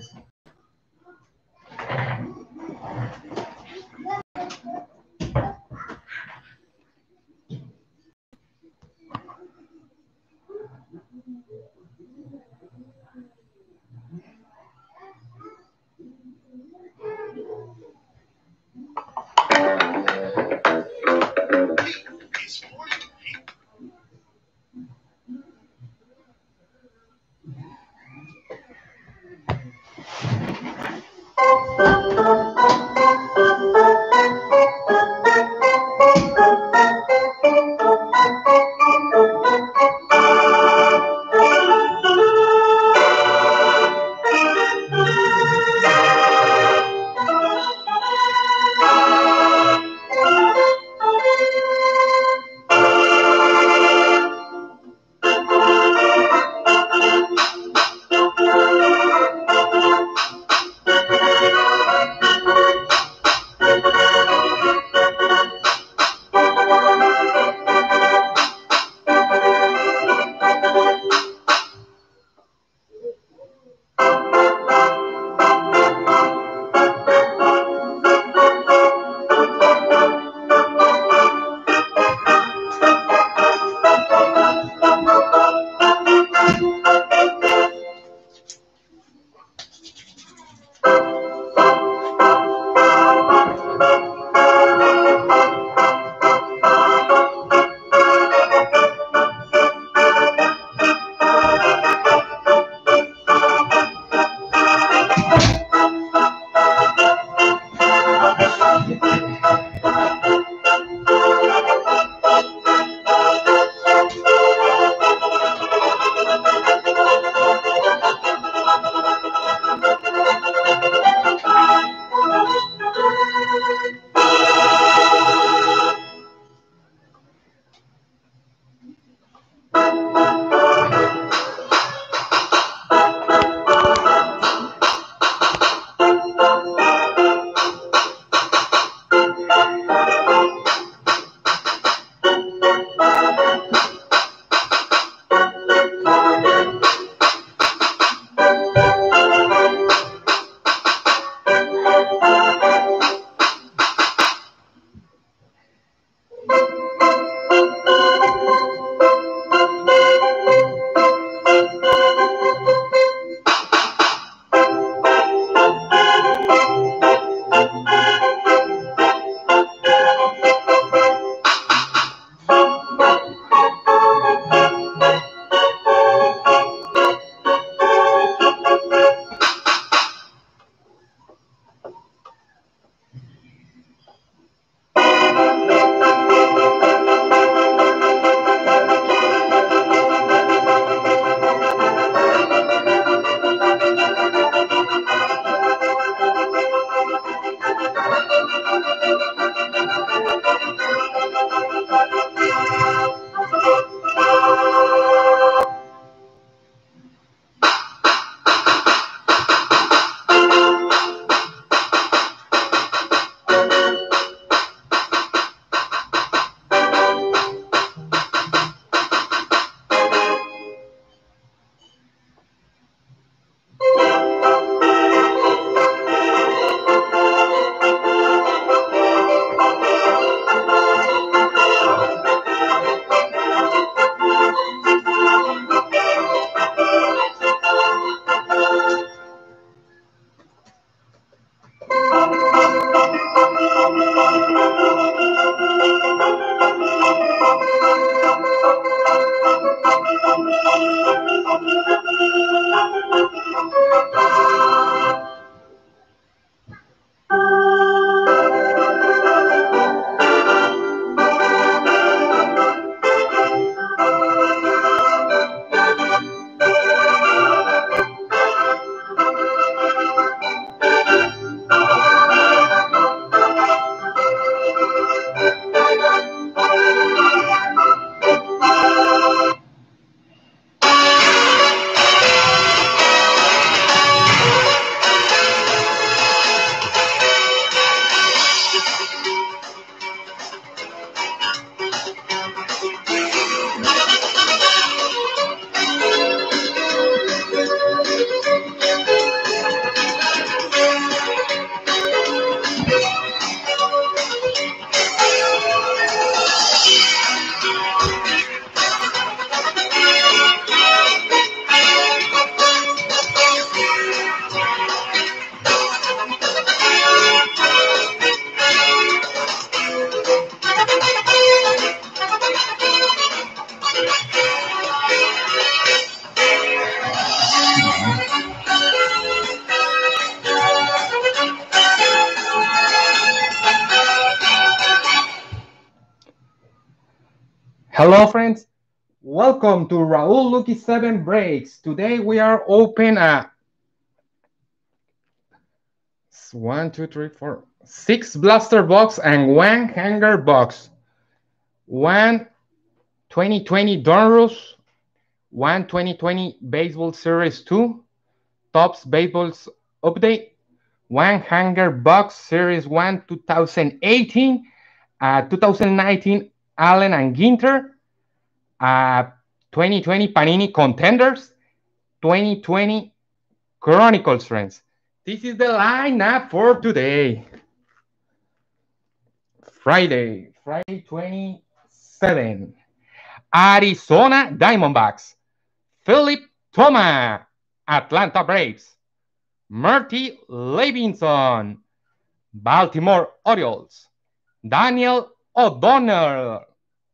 Yes. Hello, friends. Welcome to Raul Lucky 7 Breaks. Today we are open a 6 blaster box and 1 hanger box. 1 2020 Donruss, 1 2020 Baseball Series 2, Topps Baseballs Update, 1 hanger box Series 1 2018, 2019 Allen and Ginter, uh, 2020 Panini Contenders, 2020 Chronicles, friends. This is the lineup for today. Friday 27. Arizona Diamondbacks, Philip Thomas, Atlanta Braves, Murty Levinson, Baltimore Orioles, Daniel O'Donnell,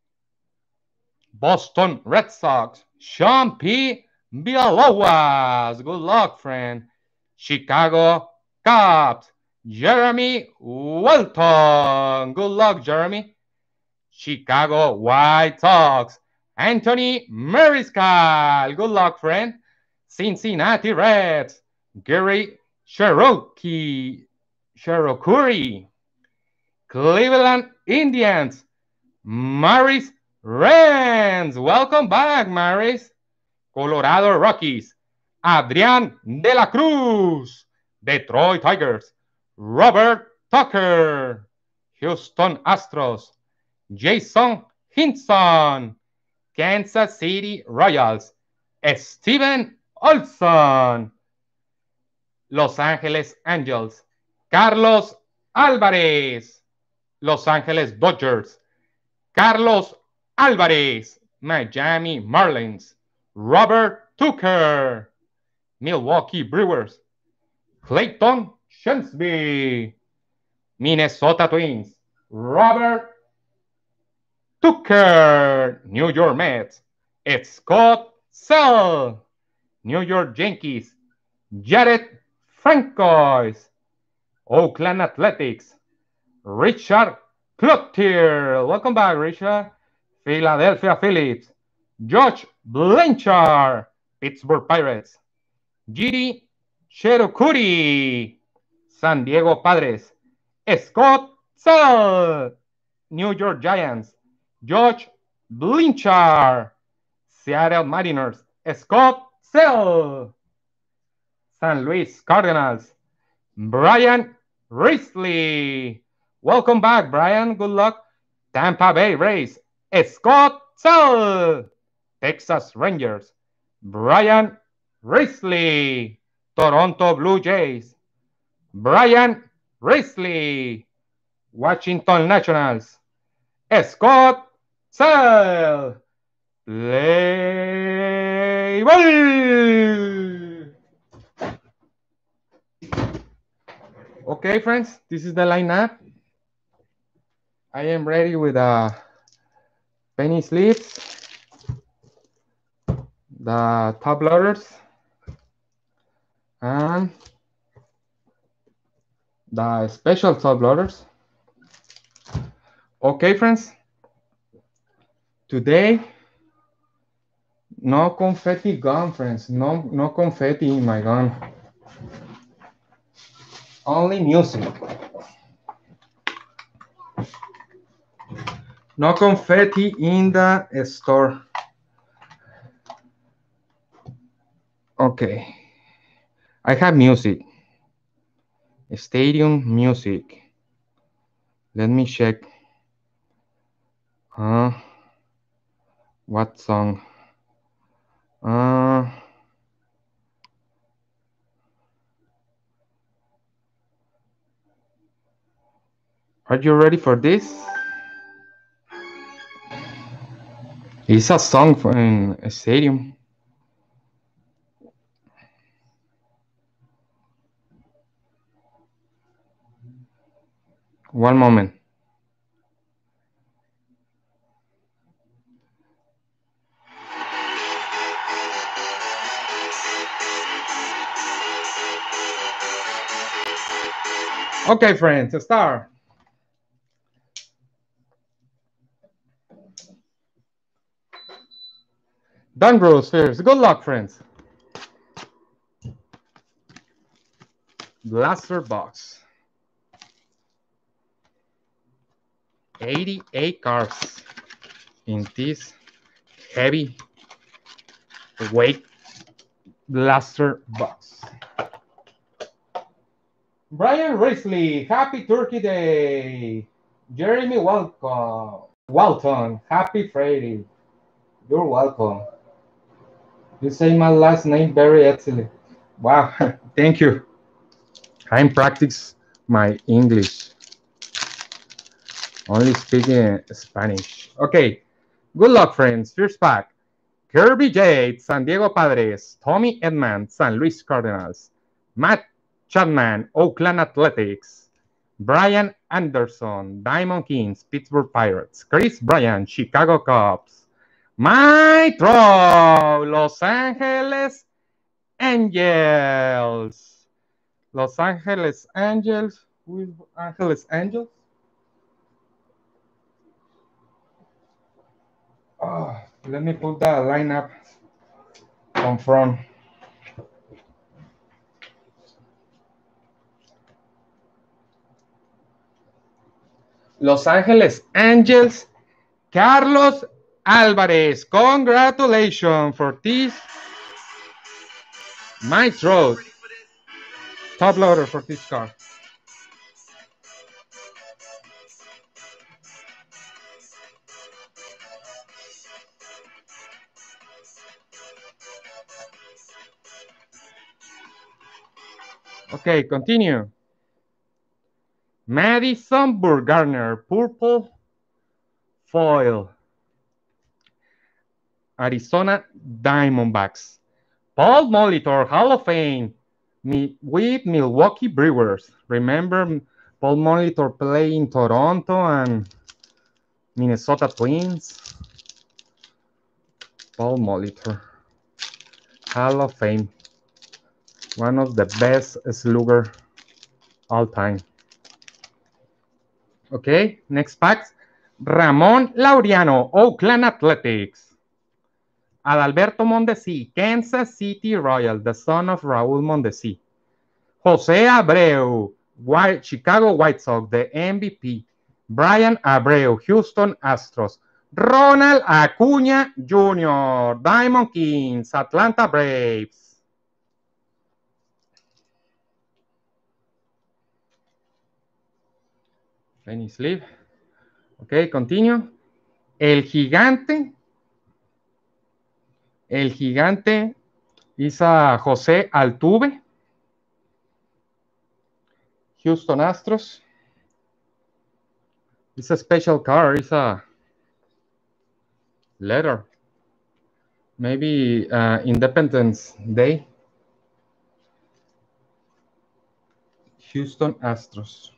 Boston Red Sox, Sean P. Villalobos. Good luck, friend. Chicago Cubs, Jeremy Walton. Good luck, Jeremy. Chicago White Sox, Anthony Mariscal. Good luck, friend. Cincinnati Reds, Gary Cherokee. Cleveland Indians, Maris Renz. Welcome back, Maris. Colorado Rockies, Adrian De La Cruz. Detroit Tigers, Robert Tucker. Houston Astros, Jason Hinson. Kansas City Royals, Steven Olson. Los Angeles Angels, Carlos Alvarez. Los Angeles Dodgers, Carlos Alvarez. Miami Marlins, Robert Tucker. Milwaukee Brewers, Clayton Shunsby. Minnesota Twins, Robert Tucker. New York Mets, Scott Sell. New York Yankees, Jared Francois. Oakland Athletics, Richard Cloutier. Welcome back, Richard. Philadelphia Phillies, Josh Blanchard. Pittsburgh Pirates, Giri Cherukuri. San Diego Padres, Scott Sell. New York Giants, Josh Blanchard. Seattle Mariners, Scott Sell. San Luis Cardinals, Brian Risley. Welcome back, Brian. Good luck. Tampa Bay Rays, Scott Sell. Texas Rangers, Brian Risley. Toronto Blue Jays, Brian Risley. Washington Nationals, Scott Sell. Play ball. Okay, friends, this is the lineup. I am ready with penny sleeves, the top loaders, and the special top loaders. Okay, friends, today, no confetti gun, friends. No confetti in my gun. Only music. No confetti in the store. Okay. I have music. Stadium music. Let me check. What song? Are you ready for this? It's a song in a stadium. One moment. Okay, friends, start. Don Rose first. Good luck, friends. Blaster box. 88 cards in this heavy weight blaster box. Brian Risley, happy Turkey Day. Jeremy Walton, happy Friday. You're welcome. You say my last name very excellent. Wow, thank you. I'm practice my English. Only speaking Spanish. Okay, good luck, friends. First pack. Kirby Yates, San Diego Padres. Tommy Edman, San Luis Cardinals. Matt Chapman, Oakland Athletics. Brian Anderson, Diamond Kings, Pittsburgh Pirates. Chris Bryant, Chicago Cubs. Mike Trout, Los Angeles Angels. Los Angeles Angels. Who is Angeles Angels? Oh, let me put that lineup on front. Los Angeles Angels, Carlos Alvarez. Congratulations for this. Mike Trout, top loader for this card. Okay, continue. Madison Bumgarner, purple foil. Arizona Diamondbacks. Paul Molitor, Hall of Fame, with Milwaukee Brewers. Remember, Paul Molitor played in Toronto and Minnesota Twins. Paul Molitor, Hall of Fame. One of the best slugger all time. Okay, next pack. Ramon Laureano, Oakland Athletics. Adalberto Mondesi, Kansas City Royals, the son of Raul Mondesi. Jose Abreu, Chicago White Sox, the MVP. Brian Abreu, Houston Astros. Ronald Acuña Jr., Diamond Kings, Atlanta Braves. Any sleeve. Okay, continue. El gigante is a José Altuve, Houston Astros. It's a special card. It's a letter. Maybe Independence Day. Houston Astros.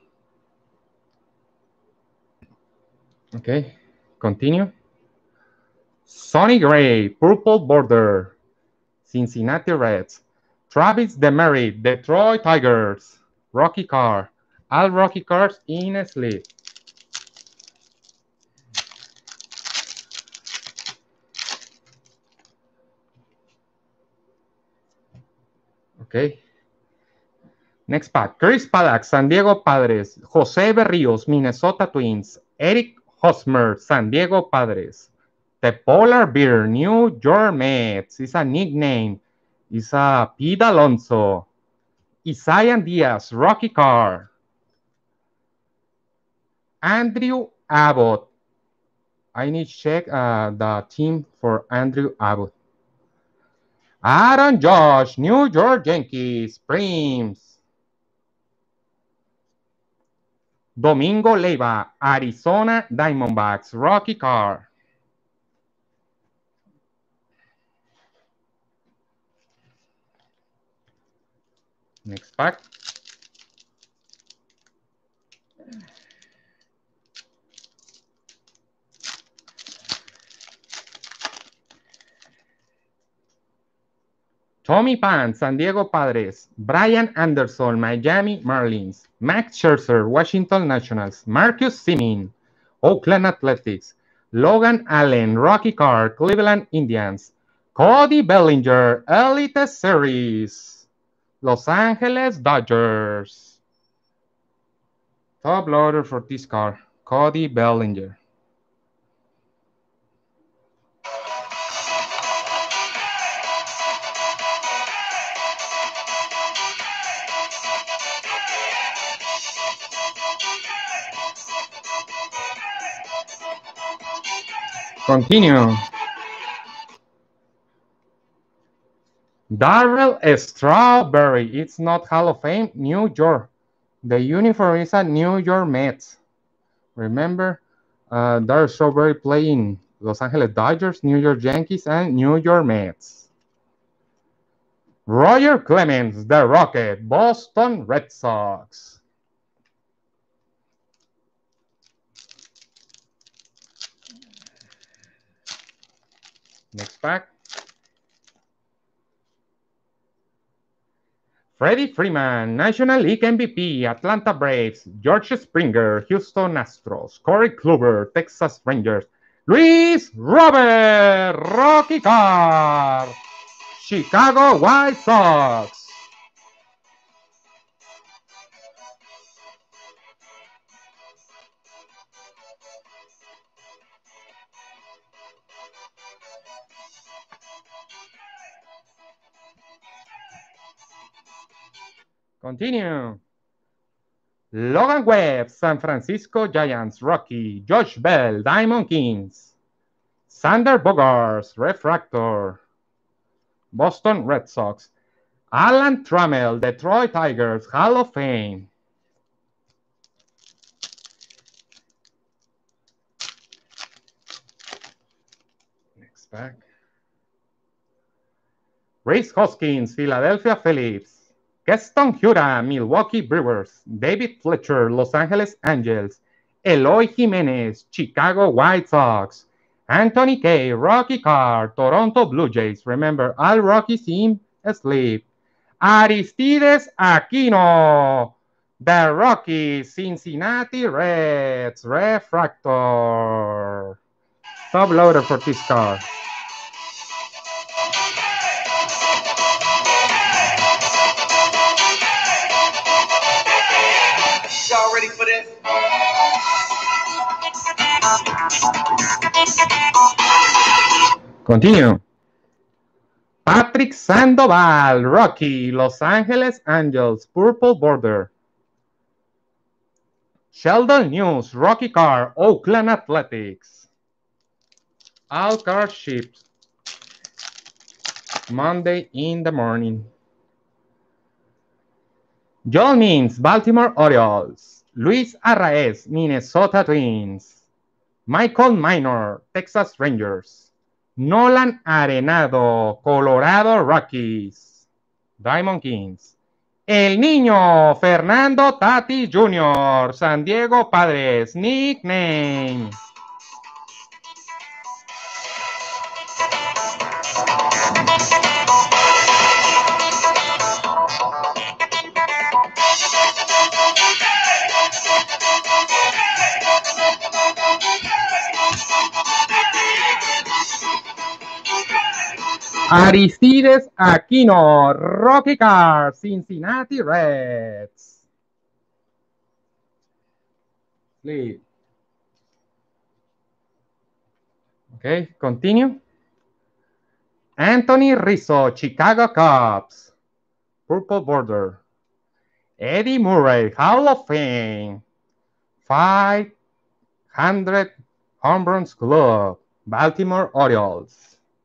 Okay, continue. Sonny Gray, purple border, Cincinnati Reds. Travis Demerit, Detroit Tigers. Rocky card. All Rocky cards in a sleeve. Okay. Next pack. Chris Paddock, San Diego Padres. Jose Berrios, Minnesota Twins. Eric Hosmer, San Diego Padres. The Polar Bear, New York Mets. It's a nickname. It's a Pete Alonso. Isaiah Diaz, Rocky card. Andrew Abbott. I need to check the team for Andrew Abbott. Aaron Judge, New York Yankees, Prims. Domingo Leiva, Arizona Diamondbacks, Rocky card. Next pack. Tommy Pan, San Diego Padres. Brian Anderson, Miami Marlins. Max Scherzer, Washington Nationals. Marcus Semien, Oakland Athletics. Logan Allen, Rocky card, Cleveland Indians. Cody Bellinger, Elite Series, Los Angeles Dodgers. Top loader for this car, Cody Bellinger. Continue. Darrell Strawberry. It's not Hall of Fame, New York. The uniform is a New York Mets. Remember, Darrell Strawberry playing Los Angeles Dodgers, New York Yankees, and New York Mets. Roger Clemens, the Rocket, Boston Red Sox. Next pack. Freddie Freeman, National League MVP, Atlanta Braves, George Springer, Houston Astros, Corey Kluber, Texas Rangers, Luis Robert, Rocky Carr, Chicago White Sox. Continue. Logan Webb, San Francisco Giants, Rocky, Josh Bell, Diamond Kings, Sander Bogaerts, Refractor, Boston Red Sox, Alan Trammell, Detroit Tigers, Hall of Fame. Next pack. Rhys Hoskins, Philadelphia Phillies, Keston Hiura, Milwaukee Brewers, David Fletcher, Los Angeles Angels, Eloy Jimenez, Chicago White Sox, Anthony Kay, Rocky Carr, Toronto Blue Jays. Remember, all Rockies in sleep. Aristides Aquino, the Rockies, Cincinnati Reds, Refractor. Top loader for this car. Y'all ready for this? Continue. Patrick Sandoval, Rocky, Los Angeles Angels, Purple Border. Sheldon News, Rocky Carr, Oakland Athletics. All cars shipped Monday in the morning. Joel Means, Baltimore Orioles. Luis Arraez, Minnesota Twins. Michael Minor, Texas Rangers. Nolan Arenado, Colorado Rockies. Diamond Kings. El Niño, Fernando Tati Jr., San Diego Padres, nickname. Aristides Aquino, Rocky Carr, Cincinnati Reds. Sleep. Okay, continue. Anthony Rizzo, Chicago Cubs, Purple Border. Eddie Murray, Hall of Fame, 500 Home Runs Club, Baltimore Orioles.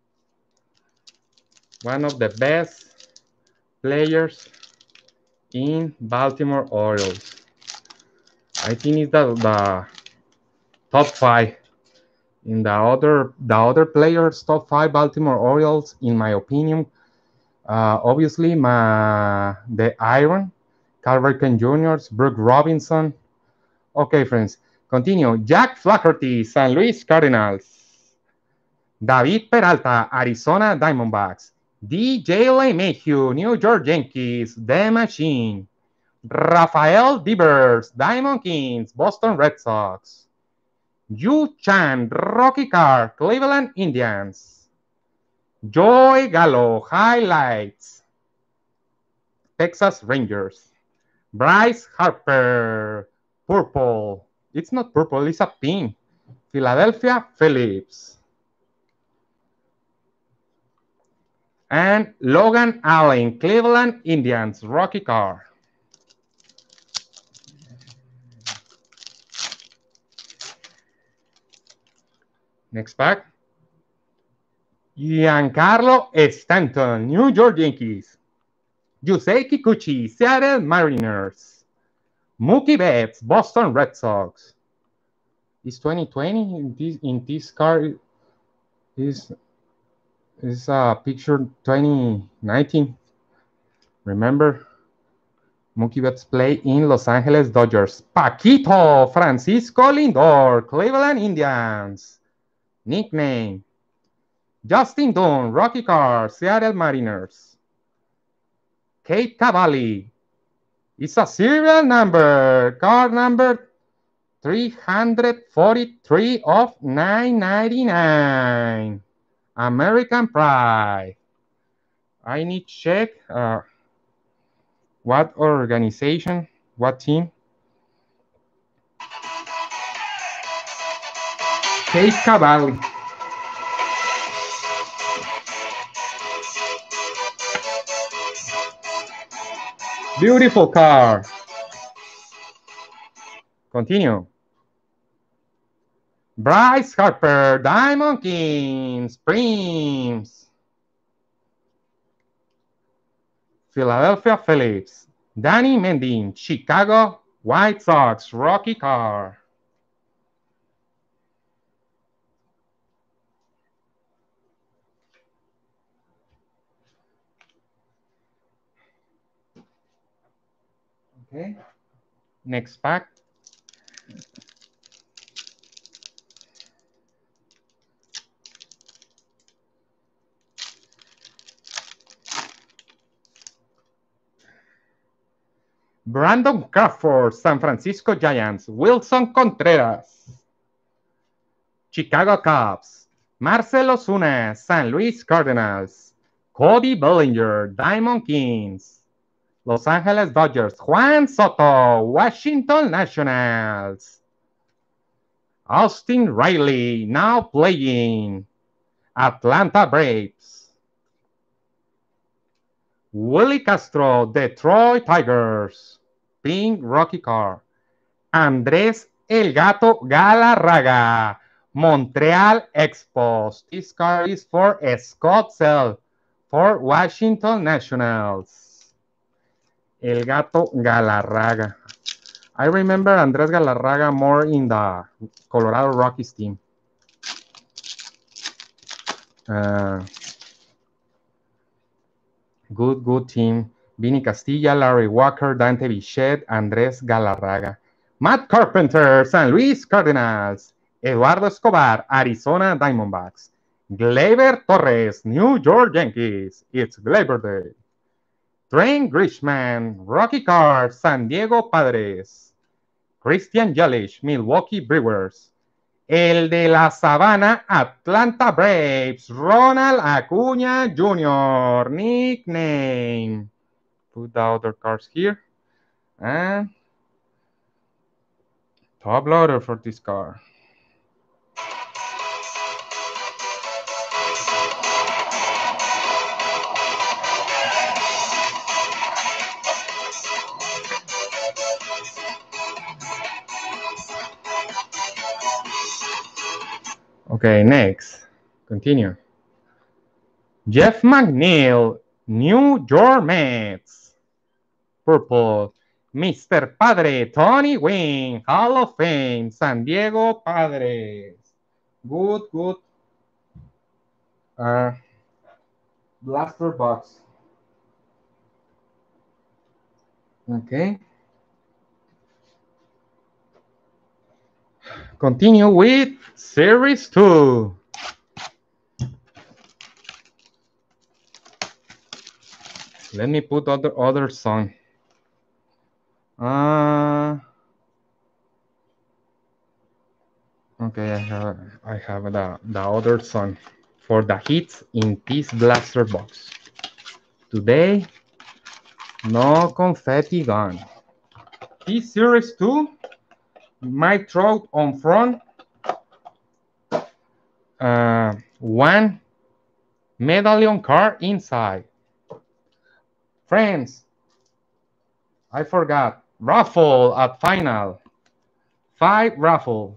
One of the best players in Baltimore Orioles. I think it's the top 5. In the other players, top 5 Baltimore Orioles, in my opinion, obviously the Iron, Cal Ripken Jr., Brooke Robinson. Okay, friends, continue. Jack Flaherty, San Luis Cardinals. David Peralta, Arizona Diamondbacks. DJ LeMahieu, New York Yankees, The Machine. Rafael Devers, Diamond Kings, Boston Red Sox. Yu Chan, Rocky Carr, Cleveland Indians. Joey Gallo, highlights. Texas Rangers. Bryce Harper, purple. It's not purple, it's a pink. Philadelphia Phillips. And Logan Allen, Cleveland Indians, rookie card. Next pack. Giancarlo Stanton, New York Yankees. Yusei Kikuchi, Seattle Mariners. Mookie Betts, Boston Red Sox. Is 2020 in this card is picture 2019. Remember, Mookie Betts play in Los Angeles Dodgers. Paquito Francisco Lindor, Cleveland Indians. Nickname. Justin Dunn, rookie card, Seattle Mariners. Kate Cavalli. It's a serial number, card number 343 of 999. American Pride. I need to check what organization, what team. Kate Cavalli. Beautiful car. Continue. Bryce Harper, Diamond Kings, Prims. Philadelphia Phillips. Danny Mending, Chicago White Sox, rookie card. Okay. Next pack. Brandon Crawford, San Francisco Giants. Wilson Contreras, Chicago Cubs. Marcell Ozuna, San Luis Cardinals. Cody Bellinger, Diamond Kings. Los Angeles Dodgers. Juan Soto, Washington Nationals. Austin Riley, now playing Atlanta Braves. Willie Castro, Detroit Tigers. Pink rookie card. Andrés El Gato Galarraga, Montreal Expos. This card is for Scott Sell for Washington Nationals. El Gato Galarraga. I remember Andrés Galarraga more in the Colorado Rockies team. Good team. Vinny Castilla, Larry Walker, Dante Bichette, Andrés Galarraga. Matt Carpenter, San Luis Cardinals. Eduardo Escobar, Arizona Diamondbacks. Gleyber Torres, New York Yankees. It's Gleyber Day. Trent Grisham, rookie card, San Diego Padres. Christian Yelich, Milwaukee Brewers. El de la Sabana, Atlanta Braves, Ronald Acuña Jr., nickname. Put the other cards here. And top loader for this card. Okay, next. Continue. Jeff McNeil, New York Mets. Purple. Mr. Padre, Tony Gwynn, Hall of Fame, San Diego Padres. Good. Blaster box. Okay. Continue with Series 2. Let me put other song. Okay, I have the other song. for the hits in this blaster box. Today, no confetti gun. This series 2 might throw on front one medallion card inside. Friends, I forgot. Raffle at final. 5 raffle.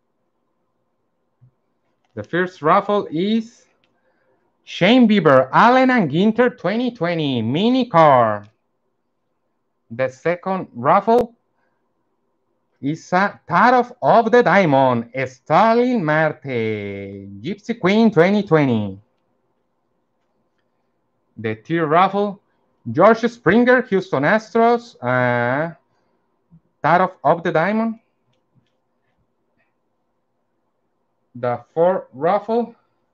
The first raffle is Shane Bieber, Allen and Ginter 2020 mini car. The second raffle is a Tarot of the Diamond, Starling Marte, Gypsy Queen 2020. The third raffle, George Springer, Houston Astros, Tarot of the Diamond. The fourth raffle,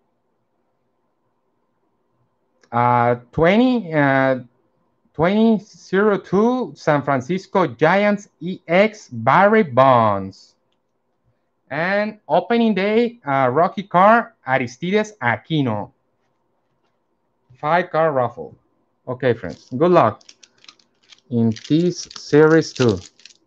2002 San Francisco Giants EX Barry Bonds. And opening day, rookie card, Aristides Aquino. 5 card raffle. Okay, friends, good luck in this series 2.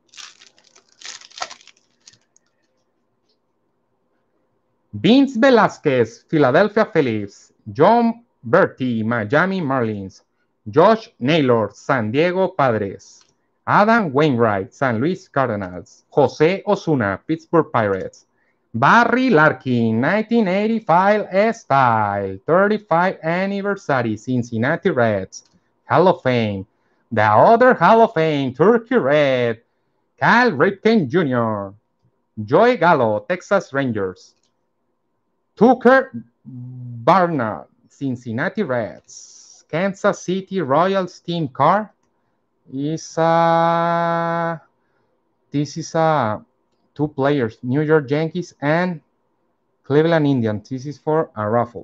Vince Velasquez, Philadelphia Phillies. John Berti, Miami Marlins. Josh Naylor, San Diego Padres. Adam Wainwright, San Luis Cardinals. Jose Osuna, Pittsburgh Pirates. Barry Larkin, 1985 style, 35th anniversary, Cincinnati Reds, Hall of Fame. The other Hall of Fame, Turkey Red, Cal Ripken Jr., Joey Gallo, Texas Rangers. Tucker Barnard, Cincinnati Reds. Kansas City Royals team car is this is 2 players, New York Yankees and Cleveland Indians. This is for a raffle.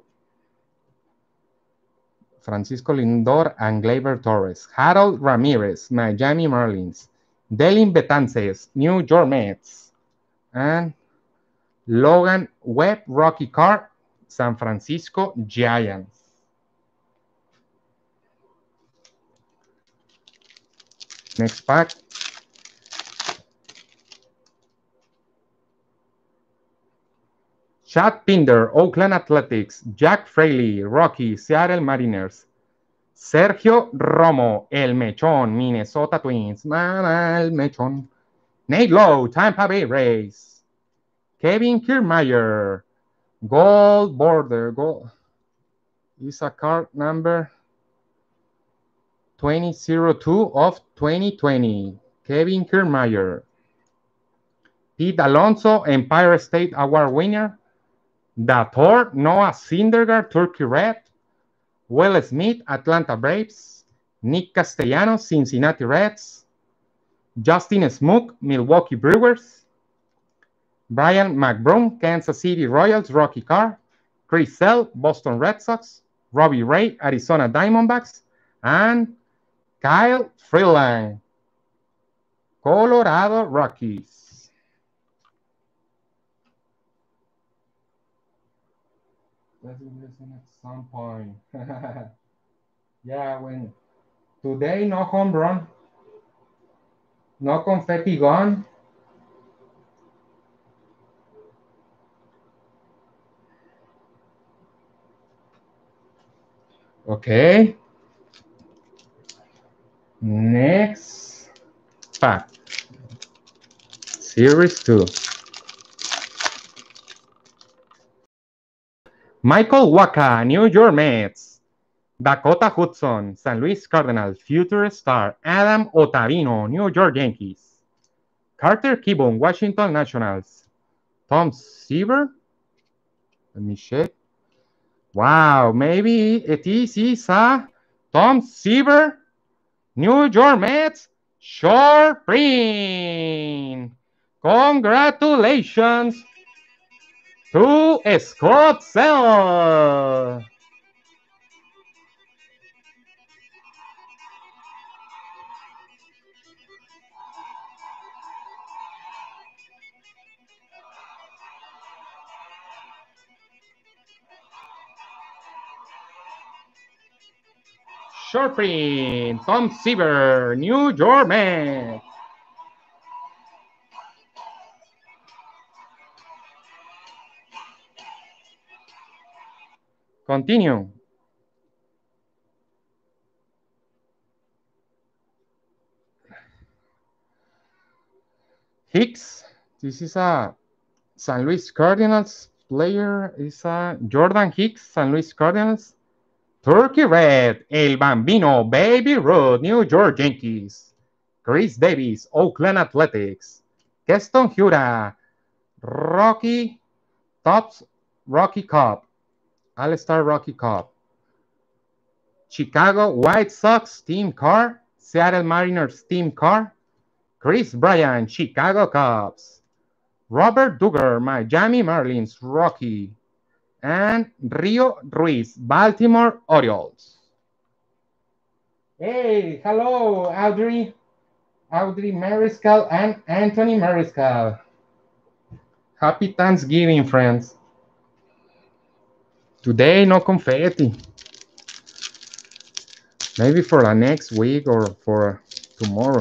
Francisco Lindor and Gleyber Torres. Harold Ramirez, Miami Marlins. Delin Betances, New York Mets. And Logan Webb, rookie card, San Francisco Giants. Next pack. Chad Pinder, Oakland Athletics. Jack Fraley, Rocky, Seattle Mariners. Sergio Romo, El Mechón, Minnesota Twins. Mama, El Mechón. Nate Lowe, Tampa Bay Rays. Kevin Kiermaier, Gold Border. Gold is a card number 2002 of 2020. Kevin Kiermaier. Pete Alonso, Empire State Award winner. The Thor, Noah Syndergaard, Turkey Red. Will Smith, Atlanta Braves. Nick Castellanos, Cincinnati Reds. Justin Smook, Milwaukee Brewers. Brian McBroom, Kansas City Royals, rookie card. Chris Sale, Boston Red Sox. Robbie Ray, Arizona Diamondbacks. And Kyle Freeland, Colorado Rockies. Let's listen at some point. Yeah, when today no home run, no confetti gun. Okay. Next pack. Series 2. Michael Wacha, New York Mets. Dakota Hudson, San Luis Cardinals, future star. Adam Ottavino, New York Yankees. Carter Kieboom, Washington Nationals. Tom Seaver. Let me check. Wow, maybe it is a Tom Seaver, New York Mets, short print. Congratulations to Scott Sell. Short print, Tom Seaver, New York Mets. Continue. Hicks, this is a San Luis Cardinals player, is a Jordan Hicks, San Luis Cardinals. Turkey Red, El Bambino, Baby Ruth, New York Yankees. Chris Davis, Oakland Athletics. Keston Hiura, Rocky Tops, Rocky Cup, All-Star Rocky Cup. Chicago White Sox team car, Seattle Mariners team car. Chris Bryant, Chicago Cubs. Robert Duggar, Miami Marlins Rocky. And Rio Ruiz, Baltimore Orioles. Hey, hello, Audrey Mariscal and Anthony Mariscal. Happy Thanksgiving, friends. Today, no confetti. Maybe for the next week or for tomorrow.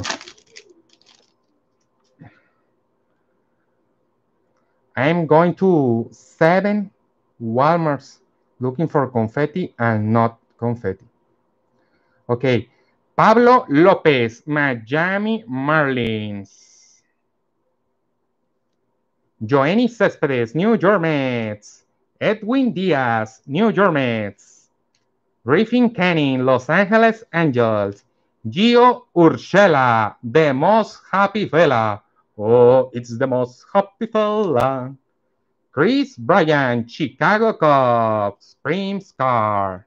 I'm going to 7 Walmarts looking for confetti and not confetti. Okay, Pablo Lopez, Miami Marlins. Joenny Cespedes, New York Mets. Edwin Diaz, New York Mets. Griffin Canning, Los Angeles Angels. Gio Urshela, the most happy fella. Oh, it's the most happy fella. Chris Bryant, Chicago Cubs, Prince Car.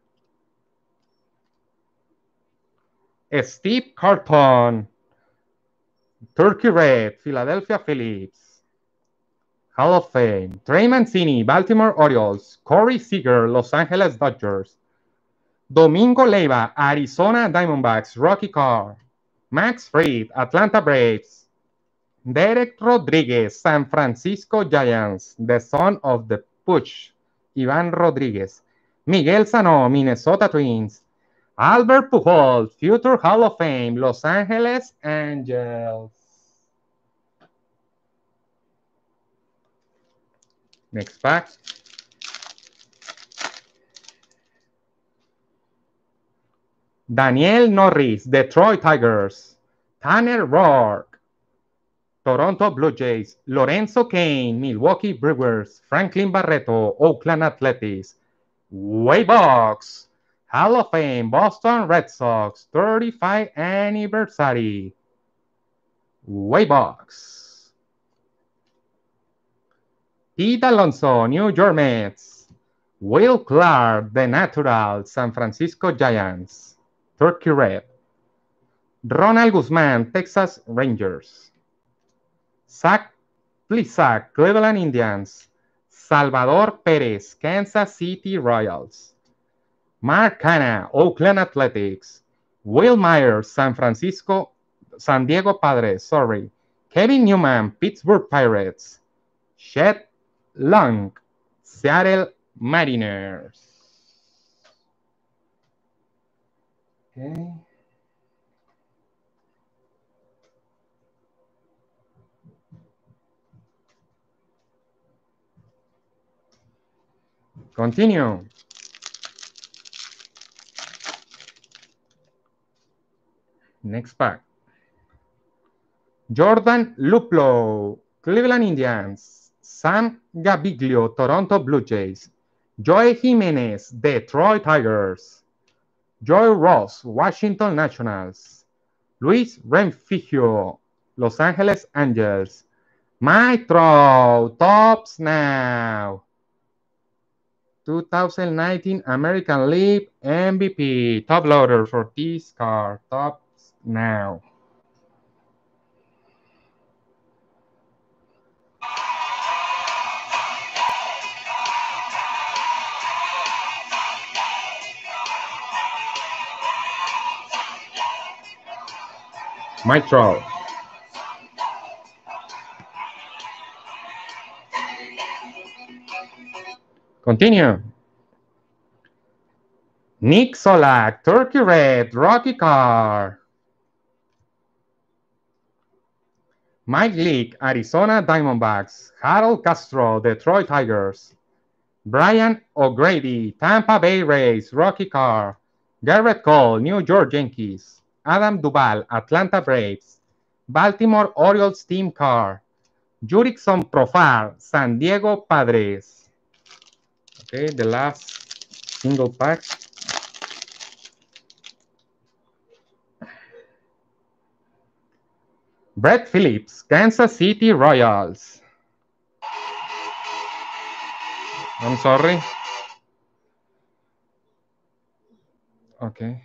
Steve Carton, Turkey Red, Philadelphia Phillies. Hall of Fame. Trey Mancini, Baltimore Orioles. Corey Seager, Los Angeles Dodgers. Domingo Leiva, Arizona Diamondbacks, Rocky Car. Max Fried, Atlanta Braves. Derek Rodriguez, San Francisco Giants, the son of the Pooch, Ivan Rodriguez. Miguel Sano, Minnesota Twins. Albert Pujols, future Hall of Fame, Los Angeles Angels. Next pack. Daniel Norris, Detroit Tigers. Tanner Roark, Toronto Blue Jays. Lorenzo Cain, Milwaukee Brewers. Franklin Barreto, Oakland Athletics. Waybox, Hall of Fame, Boston Red Sox, 35th anniversary. Waybox. Pete Alonso, New York Mets. Will Clark, The Natural, San Francisco Giants. Turkey Red. Ronald Guzman, Texas Rangers. Zach Plisak, Cleveland Indians. Salvador Perez, Kansas City Royals. Mark Canha, Oakland Athletics. Will Myers, San Diego Padres, sorry. Kevin Newman, Pittsburgh Pirates. Chet Long, Seattle Mariners. Okay. Continue. Next pack. Jordan Luplow, Cleveland Indians. Sam Gaviglio, Toronto Blue Jays. Joey Jimenez, Detroit Tigers. Joey Ross, Washington Nationals. Luis Renfigio, Los Angeles Angels. Mike Trout, Tops Now. 2019 American League MVP. Top loader for this card. Tops Now. Mike Trout. Continue. Nick Solak, Turkey Red, Rocky Car. Mike Leake, Arizona Diamondbacks. Harold Castro, Detroit Tigers. Brian O'Grady, Tampa Bay Rays, Rocky Car. Garrett Cole, New York Yankees. Adam Duvall, Atlanta Braves. Baltimore Orioles Team Car. Jurickson Profar, San Diego Padres. Okay, the last single pack. Brett Phillips, Kansas City Royals. I'm sorry. Okay.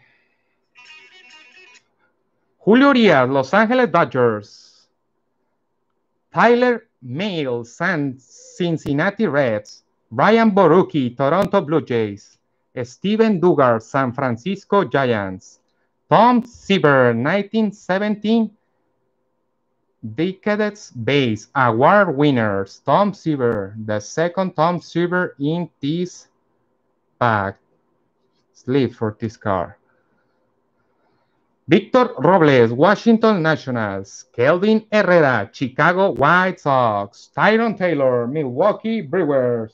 Julio Urias, Los Angeles Dodgers. Tyler Mahle, Cincinnati Reds. Brian Borucki, Toronto Blue Jays. Steven Duggar, San Francisco Giants. Tom Seaver, 1917 Decades Base Award winners. Tom Seaver, the second Tom Seaver in this pack. Sleeve for this card. Victor Robles, Washington Nationals. Kelvin Herrera, Chicago White Sox. Tyron Taylor, Milwaukee Brewers.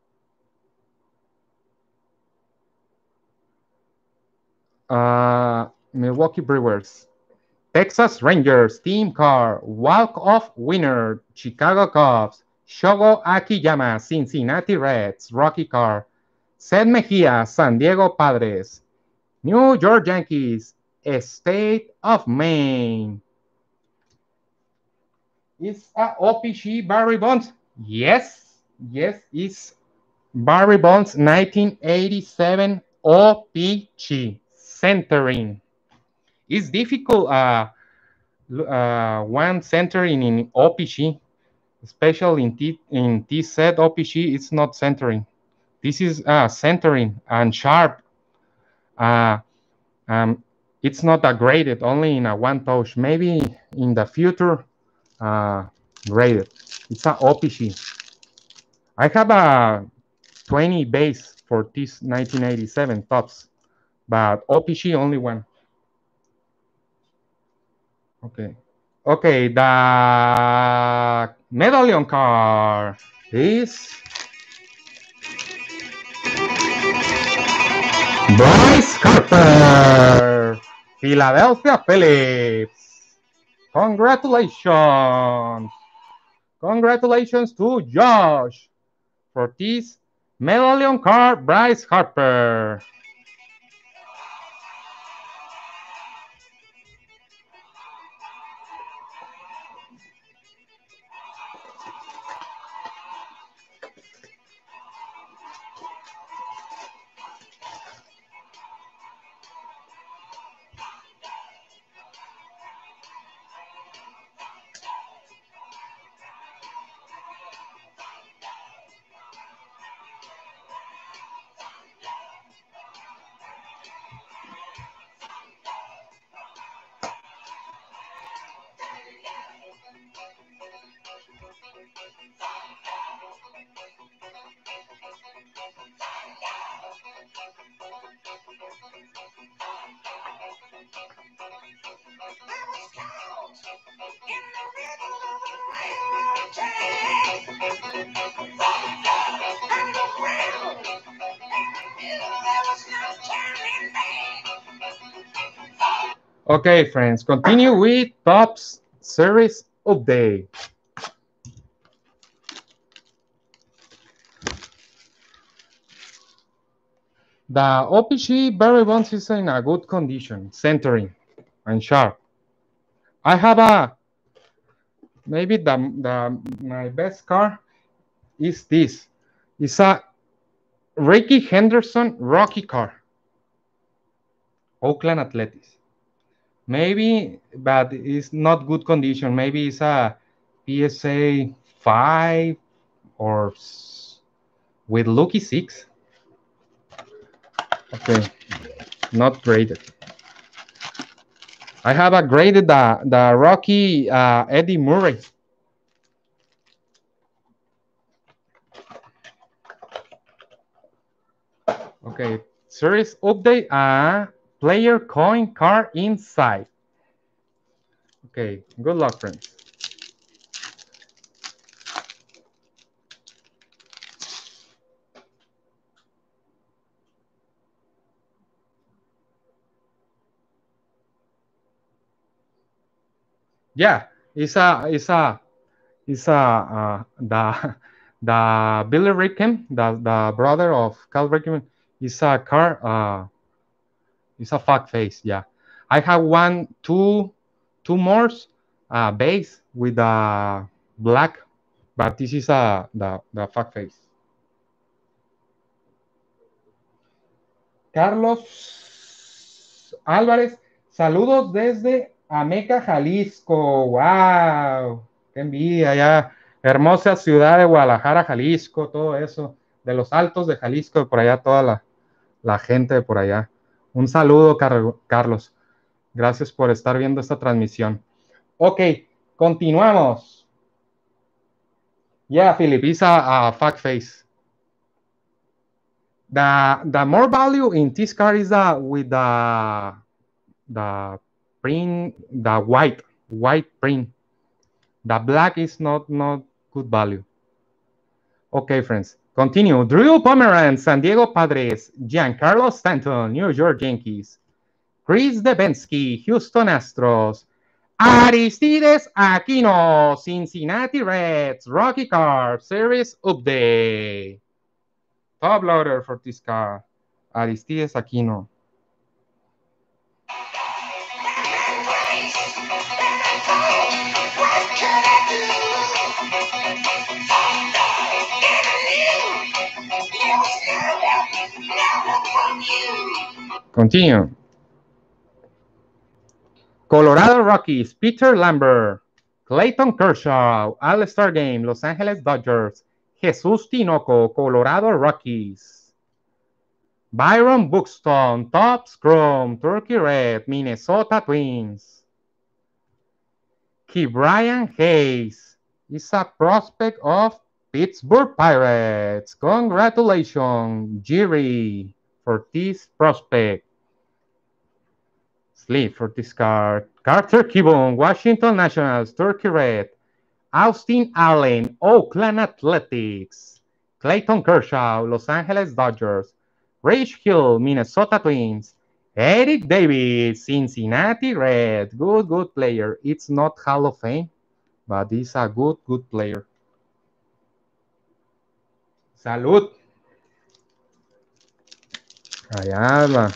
Milwaukee Brewers. Texas Rangers, Team Car, walk-off winner, Chicago Cubs. Shogo Akiyama, Cincinnati Reds, Rocky Car. Seth Mejia, San Diego Padres. New York Yankees, State of Maine. Is a OPG Barry Bonds? Yes, it's Barry Bonds 1987 OPG centering. It's difficult one centering in OPG, especially in this set OPG, it's not centering. This is centering and sharp. It's not graded, only in a one touch. Maybe in the future, graded. It's an OPG. I have a 20 base for this 1987 tops, but OPG only one. Okay, the medallion card is Bryce Harper, Philadelphia Phillips. Congratulations. Congratulations to Josh for this medallion card, Bryce Harper. Okay, friends, continue with Topps Series Update. The OPG Barry Bonds is in a good condition, centering and sharp. I have maybe my best card is this. It's a Ricky Henderson Rocky card. Oakland Athletics. Maybe, but it's not good condition. Maybe it's a PSA 5 or with Lucky 6. Okay, not graded. I have graded the Rocky Eddie Murray. Okay, Series update, player coin card inside. Okay, good luck, friends. Yeah, the Billy Ripken, the brother of Cal Ripken, is a car. It's a fuck face. Yeah, I have two more base with black, but this is the fuck face. Carlos Álvarez, saludos desde Ameca, Jalisco. ¡Wow! ¡Qué envidia! Ya, hermosa ciudad de Guadalajara, Jalisco, todo eso, de los altos de Jalisco, por allá, toda la gente de por allá. Un saludo, Carlos. Gracias por estar viendo esta transmisión. Ok, continuamos. Yeah, Philip, it's a fuck face. The more value in this card is with the print, the white print. The black is not good value. Okay, friends, continue. Drew Pomeranz, San Diego Padres. Giancarlo Stanton, New York Yankees. Chris Devensky, Houston Astros. Aristides Aquino, Cincinnati Reds. Rocky Card Series Update. Top loader for this card. Aristides Aquino. Continue. Colorado Rockies, Peter Lambert, Clayton Kershaw, All-Star Game, Los Angeles Dodgers, Jesus Tinoco, Colorado Rockies. Byron Buxton, Topps Chrome, Turkey Red, Minnesota Twins. Ke'Bryan Hayes is a prospect of Pittsburgh Pirates. Congratulations, Jerry, for this prospect. Sleep for this card. Carter Kieboom, Washington Nationals, Turkey Red. Austin Allen, Oakland Athletics. Clayton Kershaw, Los Angeles Dodgers. Rage Hill, Minnesota Twins. Eric Davis, Cincinnati Red. Good player. It's not Hall of Fame, but he's a good player. Salud. Allá va.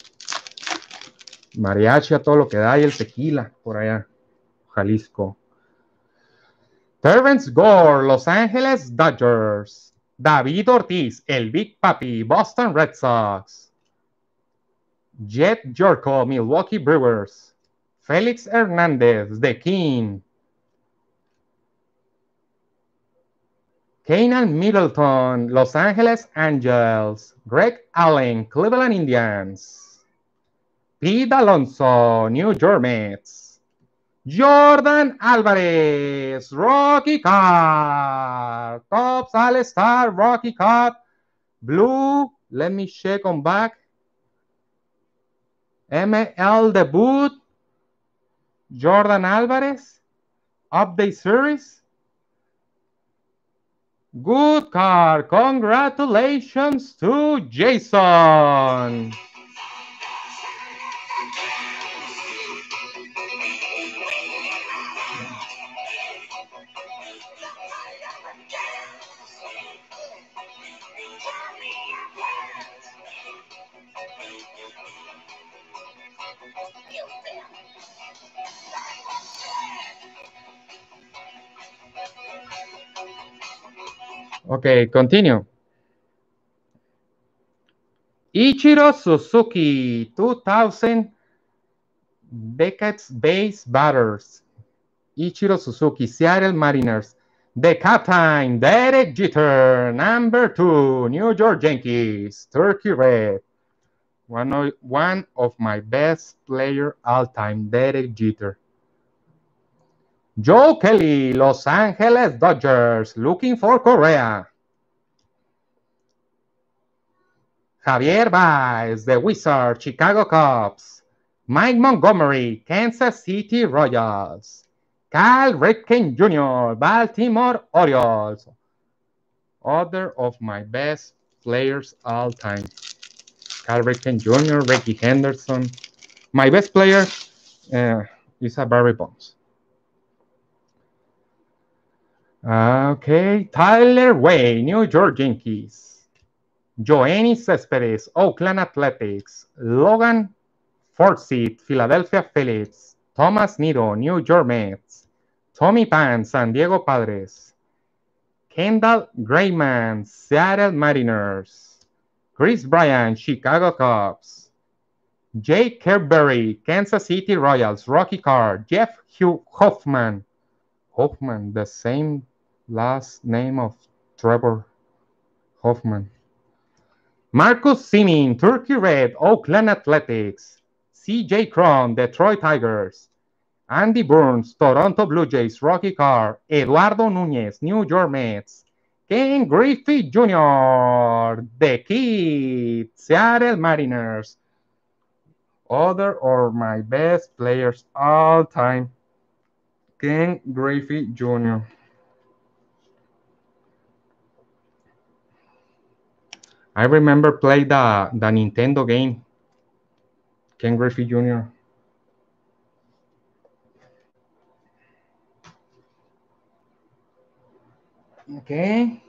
Mariachi a todo lo que da y el tequila por allá, Jalisco. Terrence Gore, Los Angeles Dodgers. David Ortiz, el Big Papi, Boston Red Sox. Jet Yorko, Milwaukee Brewers. Felix Hernandez, The King. Keynan Middleton, Los Angeles Angels. Greg Allen, Cleveland Indians. Pete Alonso, New York Mets. Jordan Alvarez, Rocky Card. Topps All-Star Rocky Card. Blue, let me check on back. ML debut. Jordan Alvarez. Update series. Good card. Congratulations to Jason. Okay, continue. Ichiro Suzuki, 2000 Decades Base Batters. Ichiro Suzuki, Seattle Mariners. The captain, Derek Jeter, number 2, New York Yankees, Turkey Red. One of my best player all time, Derek Jeter. Joe Kelly, Los Angeles Dodgers, looking for Correa. Javier Baez, the Wizards, Chicago Cubs. Mike Montgomery, Kansas City Royals. Cal Ripken Jr., Baltimore Orioles. Other of my best players all time. Cal Ripken Jr., Ricky Henderson. My best player is a Barry Bonds. Okay, Tyler Way, New York Yankees. Joenny Cespedes, Oakland Athletics. Logan Forsythe, Philadelphia Phillies. Thomas Nido, New York Mets. Tommy Pan, San Diego Padres. Kendall Graveman, Seattle Mariners. Chris Bryant, Chicago Cubs. Jake Kerberry, Kansas City Royals, Rocky Card. Jeff Hoffman, the same last name of Trevor Hoffman. Marcus Semien, Turkey Red, Oakland Athletics. C.J. Cron, Detroit Tigers. Andy Burns, Toronto Blue Jays, Rocky Card. Eduardo Núñez, New York Mets. Ken Griffey Jr., The Kid, Seattle Mariners. Other or my best players all time. Ken Griffey Jr. I remember play the Nintendo game. Ken Griffey Jr. Okay.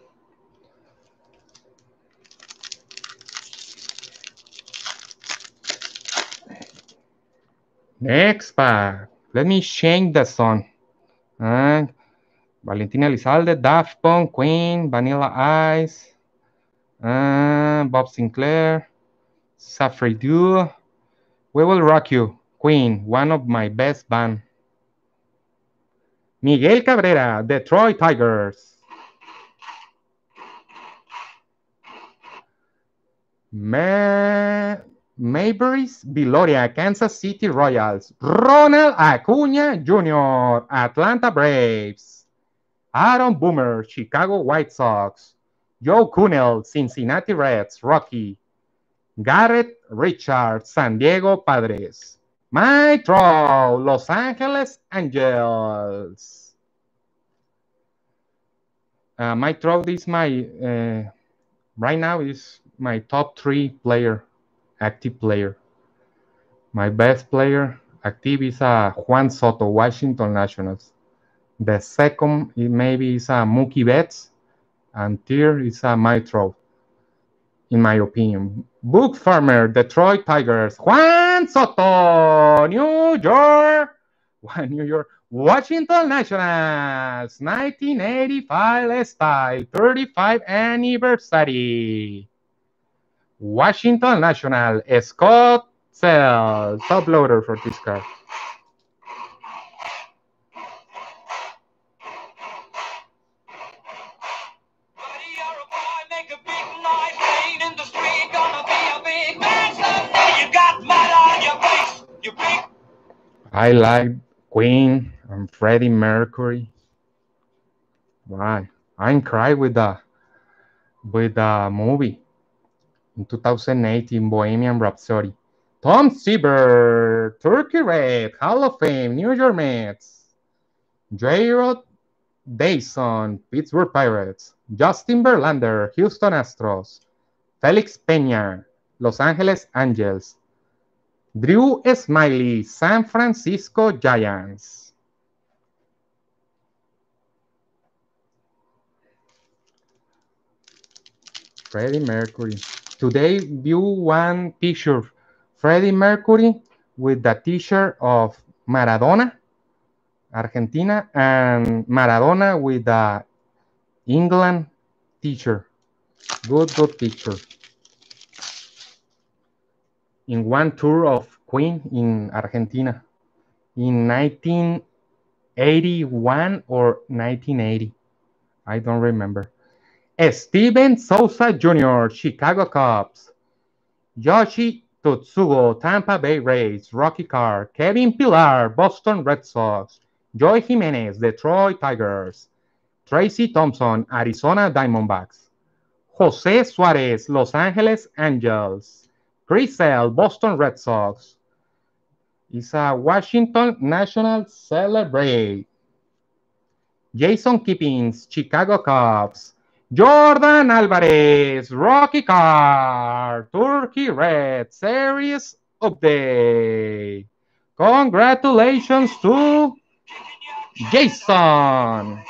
Next pack. Let me change the song. Valentina Elizalde, Daft Punk, Queen, Vanilla Ice, Bob Sinclair, Safri Duo, We Will Rock You, Queen, one of my best band. Miguel Cabrera, Detroit Tigers. Maybris Viloria, Kansas City Royals. Ronald Acuña Jr., Atlanta Braves. Aaron Boomer, Chicago White Sox. Joe Kuhnel, Cincinnati Reds, Rocky. Garrett Richards, San Diego Padres. Mike Trout, Los Angeles Angels. Mike Trout is my, right now is my top 3 player, active player. My best player active is Juan Soto, Washington Nationals. The second maybe is Mookie Betts, and third is Mike Trout, in my opinion. Book Farmer, Detroit Tigers. Juan Soto, New York, Washington Nationals, 1985 style, 35th anniversary. Washington National, Scott Sell, top loader for this card. I like Queen and Freddie Mercury. Why? I cried with the movie in 2018, Bohemian Rhapsody. Tom Seaver, Turkey Red, Hall of Fame, New York Mets. J-Rod Dayson, Pittsburgh Pirates. Justin Verlander, Houston Astros. Felix Peña, Los Angeles Angels. Drew Smiley, San Francisco Giants. Freddie Mercury. Today, view one picture. Freddie Mercury with the t-shirt of Maradona, Argentina, and Maradona with the England t-shirt. Good picture. In one tour of Queen in Argentina in 1981 or 1980. I don't remember. Steven Souza Jr., Chicago Cubs. Yoshi Totsugo, Tampa Bay Rays, Rocky Card. Kevin Pillar, Boston Red Sox. Joy Jimenez, Detroit Tigers. Tracy Thompson, Arizona Diamondbacks. Jose Suarez, Los Angeles Angels. Chris Sale, Boston Red Sox. Is a Washington Nationals celebrate. Jason Kippings, Chicago Cubs. Jordan Alvarez, Rocky Card, Turkey Red Series update. Congratulations to Jason.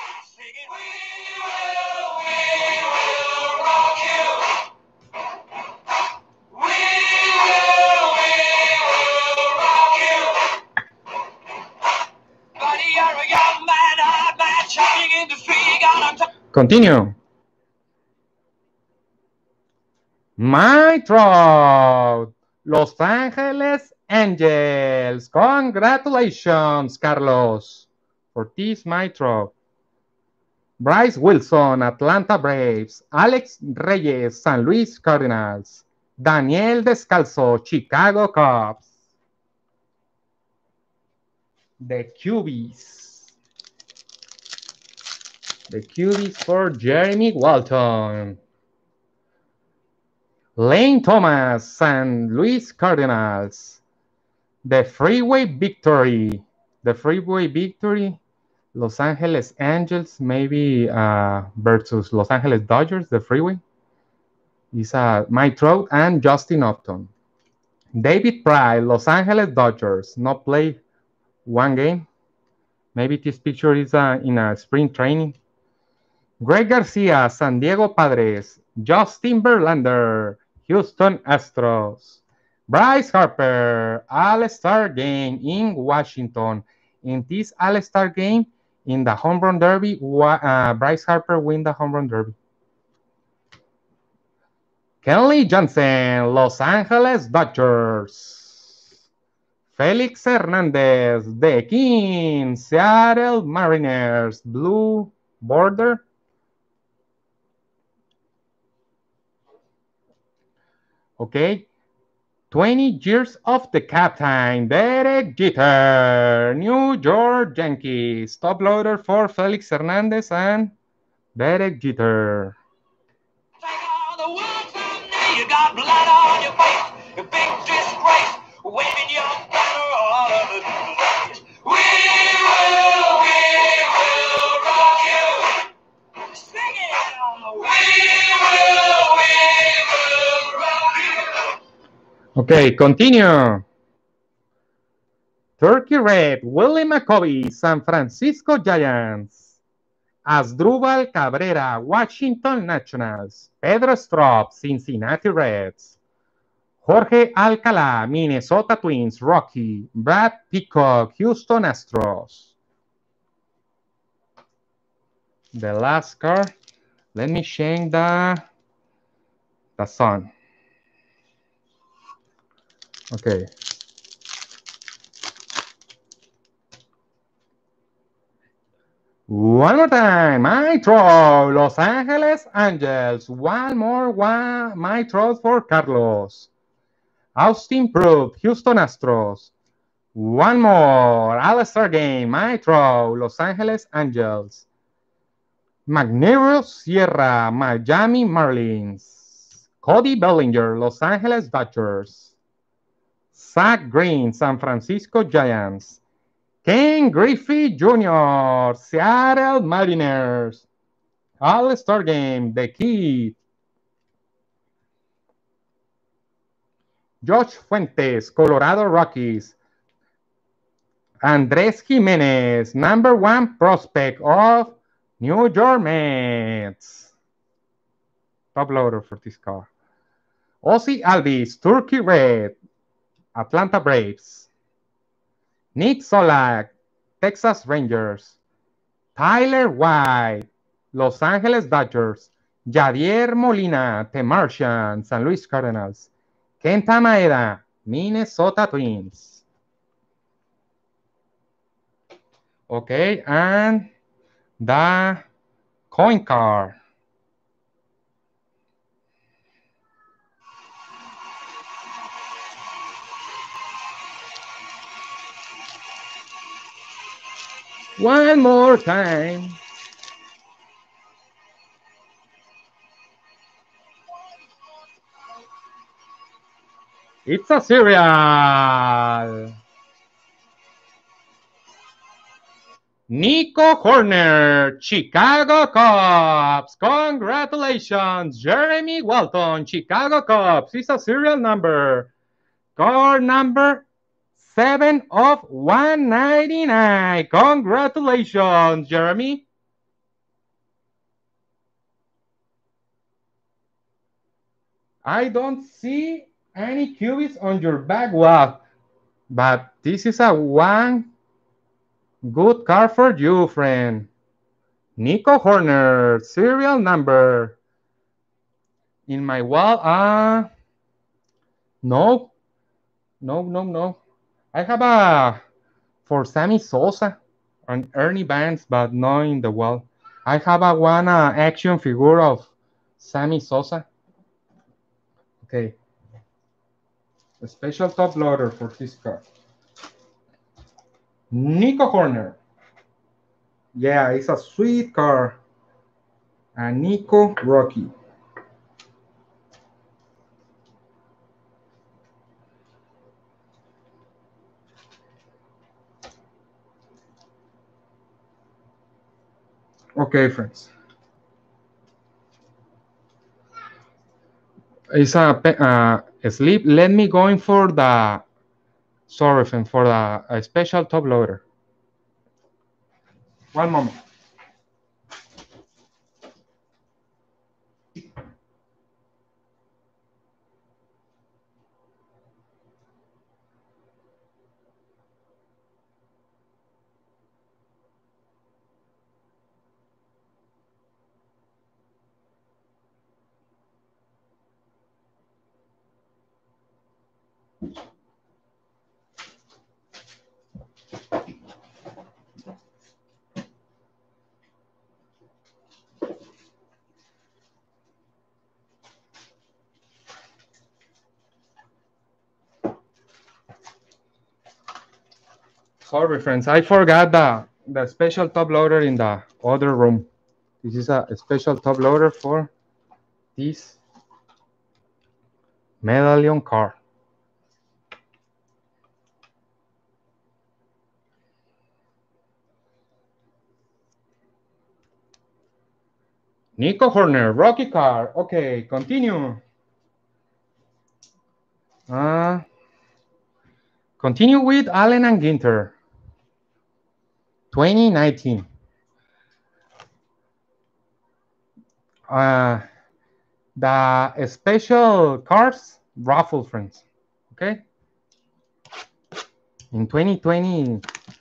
Continue. Mike Trout, Los Angeles Angels. Congratulations, Carlos, for this Mike Trout. Bryce Wilson, Atlanta Braves. Alex Reyes, San Luis Cardinals. Daniel Descalso, Chicago Cubs. The QBs. The QBs for Jeremy Walton. Lane Thomas, San Luis Cardinals. The Freeway Victory. The Freeway Victory. Los Angeles Angels, maybe versus Los Angeles Dodgers, the Freeway. Is Mike Trout and Justin Upton. David Price, Los Angeles Dodgers, not play one game. Maybe this picture is in a spring training. Greg Garcia, San Diego Padres. Justin Verlander, Houston Astros. Bryce Harper, All-Star Game in Washington. In this All-Star Game, in the Home Run Derby, Bryce Harper win the Home Run Derby. Kenley Jansen, Los Angeles Dodgers. Felix Hernandez, The Kings, Seattle Mariners, blue border. Okay, 20 years of the captain, Derek Jeter, New York Yankees, top loader for Felix Hernandez and Derek Jeter. You got blood on your face, a big disgrace, waving your banner all over the place. We will rock you. Sing it. We will rock you. Okay, continue. Turkey Red, Willie McCovey, San Francisco Giants. Asdrubal Cabrera, Washington Nationals. Pedro Strop, Cincinnati Reds. Jorge Alcalá, Minnesota Twins, Rocky. Brad Peacock, Houston Astros. The last card. Let me change the sun. Okay. One more time, Mike Trout, Los Angeles Angels. One more Mike Trout for Carlos. Austin Proof, Houston Astros. One more, All-Star Game, Mike Trout, Los Angeles Angels. Magneuris Sierra, Miami Marlins. Cody Bellinger, Los Angeles Dodgers. Zach Green, San Francisco Giants. Ken Griffey Jr., Seattle Mariners. All-Star Game, The Kid. Josh Fuentes, Colorado Rockies. Andres Jimenez, #1 prospect of New York Mets. Top loader for this car. Ozzie Albies, Turkey Red, Atlanta Braves. Nick Solak, Texas Rangers. Tyler White, Los Angeles Dodgers. Yadier Molina, The Martian, San Luis Cardinals. Kenta Maeda, Minnesota Twins. Okay, and the coin card. One more time. It's a cereal. Nico Horner, Chicago Cubs. Congratulations, Jeremy Walton, Chicago Cubs. It's a serial number. Card number 7 of 199. Congratulations, Jeremy. I don't see any cubies on your back wall, but this is a one good card for you, friend. Nico Horner, serial number. In my wall, no, no. I have a for Sammy Sosa and Ernie Banks, but not in the wall. I have a one action figure of Sammy Sosa. Okay, a special top loader for this card. Nico Horner. Yeah, it's a sweet card. And Nico Rocky. Okay, friends. It's a sleep. Let me go in for the sorry, friend, for the a special top loader. One moment. Sorry, friends. I forgot the special top loader in the other room. This is a special top loader for this medallion card. Nico Horner, Rocky card. Okay, continue. Uh, continue with Allen and Ginter. 2019. The special cards raffle, friends. Okay. In 2020,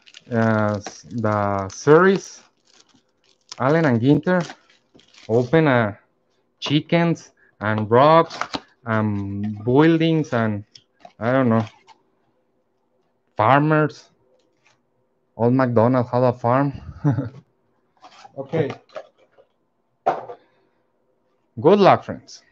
the series Allen and Ginter open chickens and rocks and buildings and I don't know farmers. Old MacDonald had a farm. Okay. Good luck, friends.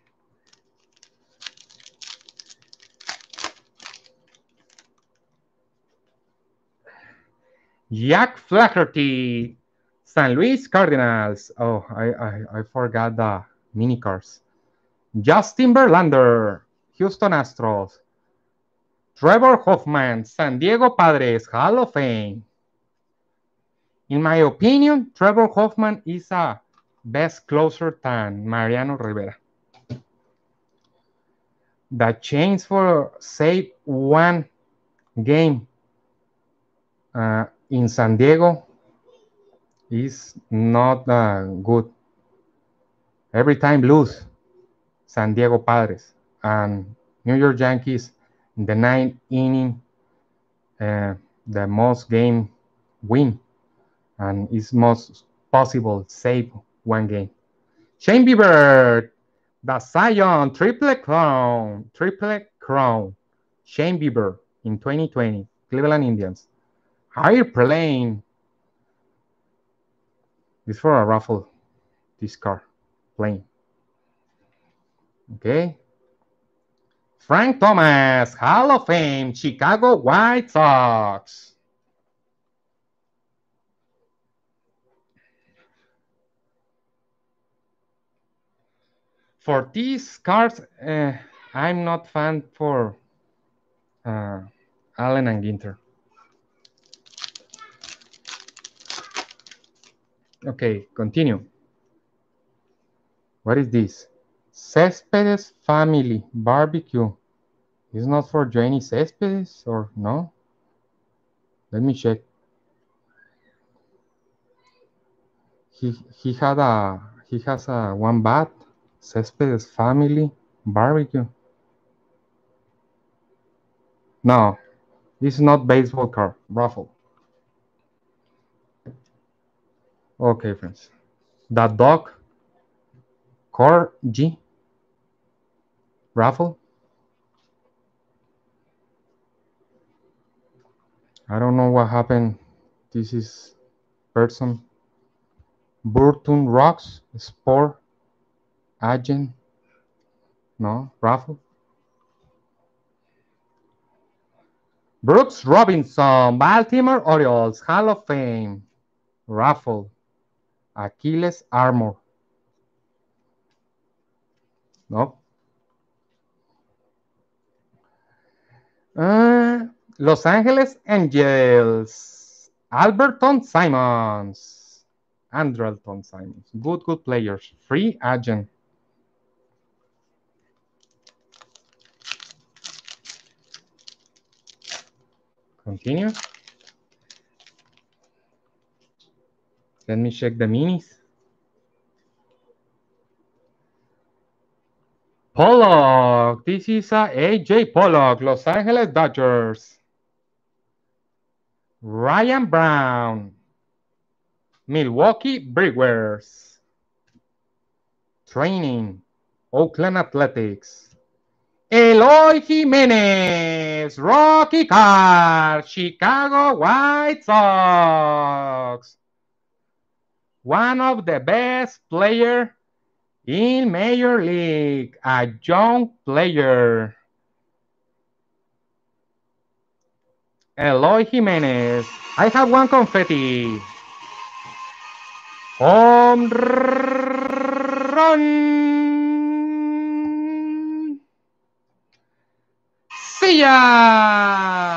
Jack Flaherty, San Luis Cardinals. Oh, I forgot the mini cars. Justin Verlander, Houston Astros. Trevor Hoffman, San Diego Padres, Hall of Fame. In my opinion, Trevor Hoffman is a best closer than Mariano Rivera. The chance for save one game in San Diego is not good. Every time lose San Diego Padres and New York Yankees in the ninth inning, the most game win and it's most possible save one game. Shane Bieber, the Zion triple crown. Shane Bieber in 2020, Cleveland Indians. Higher plane. This for a raffle. This car plane. Okay. Frank Thomas, Hall of Fame, Chicago White Sox. For these cars, I'm not fan for Allen and Ginter. Okay, continue. What is this? Cespedes Family Barbecue. It's not for Jenny Cespedes or no? Let me check. He has a one bat. Cespedes Family Barbecue. No, this is not baseball card. Raffle. Okay, friends. That dog. Core G. Raffle. I don't know what happened. This is person. Burton Rocks. Sport. Agent. No. Raffle. Brooks Robinson. Baltimore Orioles. Hall of Fame. Raffle. Achilles Armor. No. Los Angeles Angels. Alberton Simons. Andrelton Simons. Good players. Free agent. Continue. Let me check the minis. Pollock. This is a AJ Pollock. Los Angeles Dodgers. Ryan Brown. Milwaukee Brewers. Training. Oakland Athletics. Eloy Jimenez. Rocky Card. Chicago White Sox. One of the best players in Major League. A young player. Eloy Jimenez. I have one confetti. Home run. See ya.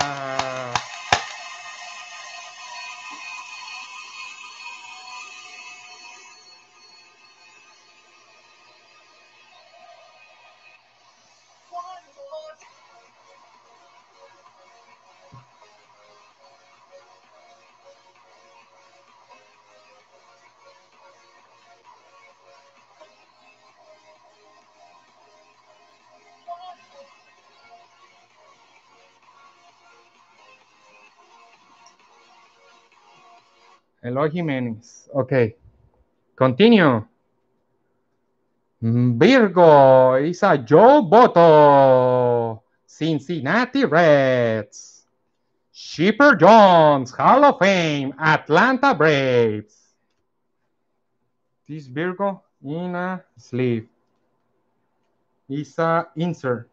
Eloy Jimenez. Okay. Continue. Virgo is a Joe Botto. Cincinnati Reds. Shipper Jones, Hall of Fame, Atlanta Braves. This Virgo in a sleeve is a insert.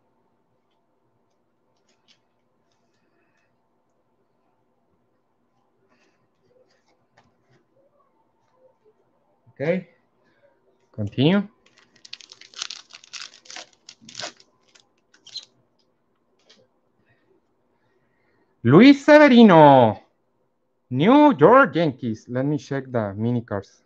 Okay, continue. Luis Severino, New York Yankees. Let me check the mini cards.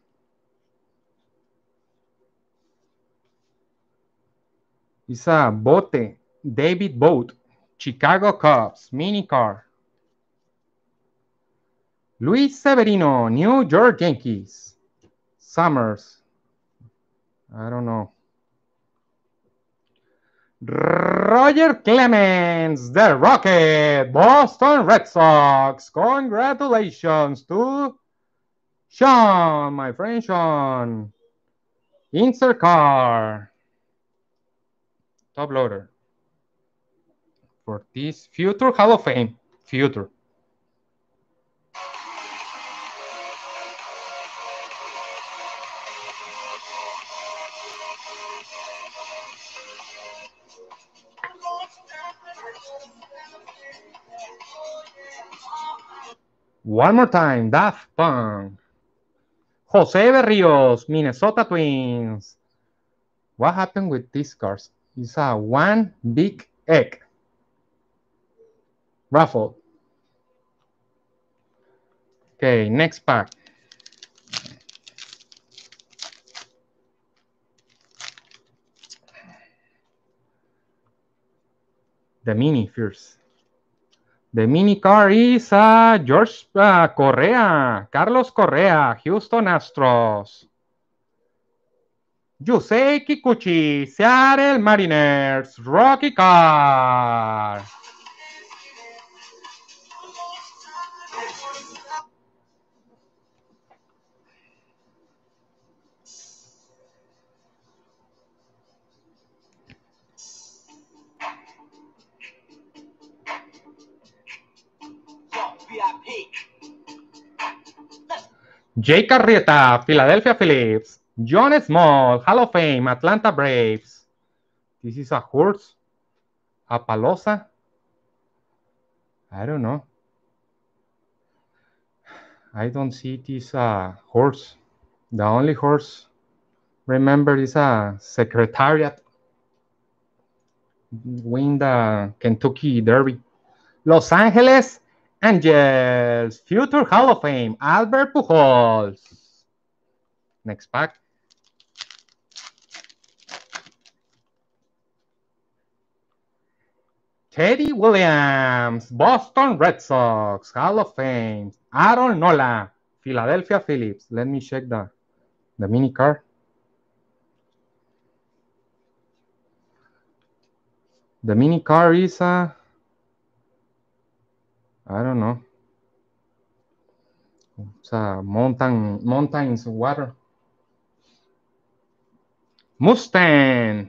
It's a Bote, David Bote, Chicago Cubs, mini card. Luis Severino, New York Yankees. Summers. I don't know. Roger Clemens, the Rocket, Boston Red Sox. Congratulations to Sean, my friend Sean. Insert card. Top loader. For this future Hall of Fame. Future. One more time, Daft Punk. Jose Berrios, Minnesota Twins. What happened with these cards? It's a one big egg. Raffle. Okay, next pack. The mini first. The mini car is George Correa, Carlos Correa, Houston Astros. Yusei Kikuchi, Seattle Mariners, Rocky car. Jake Arrieta, Philadelphia Phillies. John Small, Hall of Fame, Atlanta Braves. This is a horse. A Palosa. I don't know. I don't see this horse. The only horse, remember, is a Secretariat. Win the Kentucky Derby. Los Angeles Angels, future Hall of Fame, Albert Pujols. Next pack. Teddy Williams, Boston Red Sox, Hall of Fame. Aaron Nola, Philadelphia Phillies. Let me check the mini card. The mini card is I don't know. It's a mountains water. Mustang.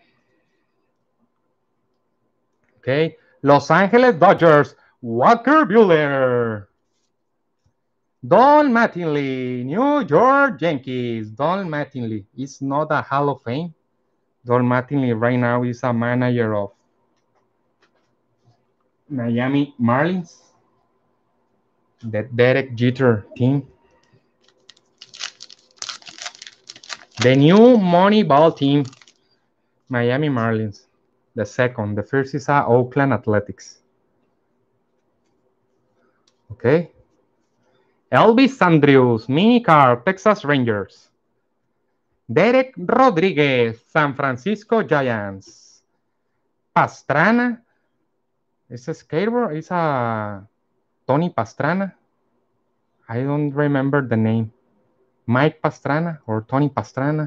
Okay. Los Angeles Dodgers, Walker Buehler. Don Mattingly, New York Yankees. Don Mattingly is not a Hall of Fame. Don Mattingly right now is a manager of Miami Marlins, the Derek Jeter team. The new Moneyball team, Miami Marlins. The second. The first is Oakland Athletics. Okay. Elvis Andrews, mini car, Texas Rangers. Derek Rodriguez, San Francisco Giants. Pastrana. It's a skateboard. It's a Tony Pastrana. I don't remember the name. Mike Pastrana or Tony Pastrana.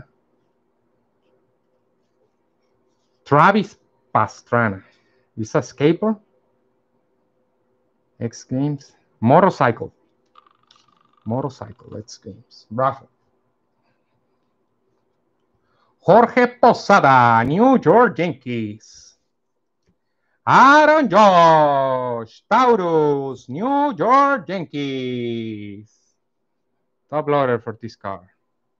Travis Pastrana. It's a skateboard. X Games. Motorcycle. X Games. Raffle. Jorge Posada, New York Yankees. Aaron Josh, Taurus, New York Yankees. Top loader for this car.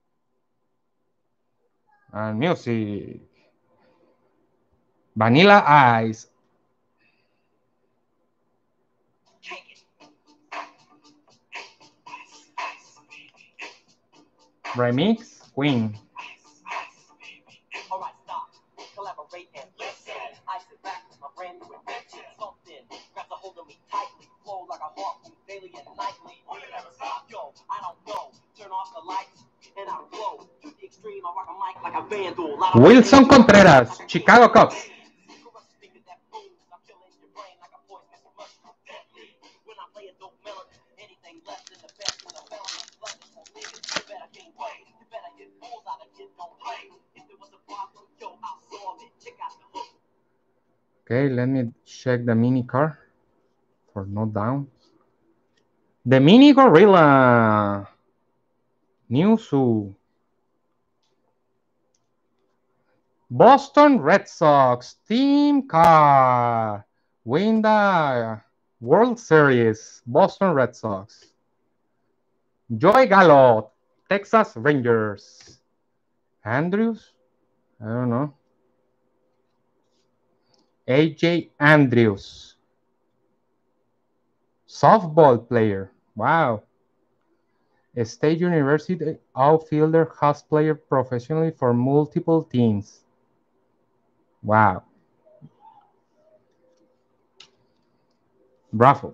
And music. Vanilla Ice. Remix, Queen. Wilson Contreras, Chicago Cubs. Okay, let me check the mini car for no down. The mini gorilla. Newsu. Boston Red Sox team car. Win the World Series. Boston Red Sox. Joey Gallo, Texas Rangers. Andrews? I don't know. AJ Andrews. Softball player. Wow. A State University outfielder has played professionally for multiple teams. Wow. Raffle.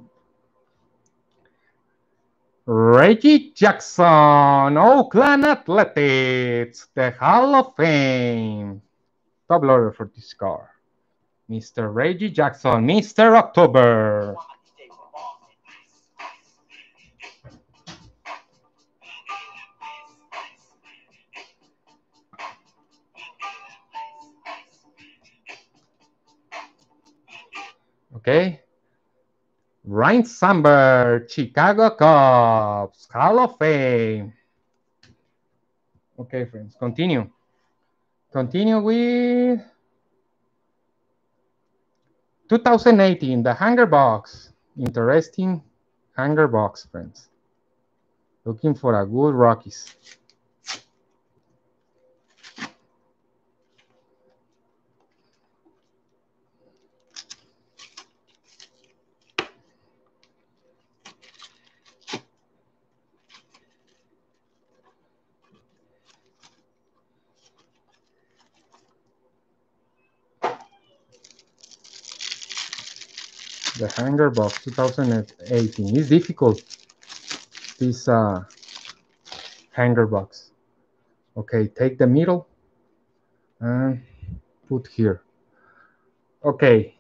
Reggie Jackson, Oakland Athletics, the Hall of Fame. Top loader for this car. Mr. Reggie Jackson, Mr. October. Okay. Ryne Sandberg, Chicago Cubs, Hall of Fame. Okay, friends, continue. Continue with 2018, the Hanger Box. Interesting Hanger Box, friends. Looking for a good Rockies. The Hanger Box 2018 is difficult. This Hanger Box. Okay, take the middle and put here. Okay.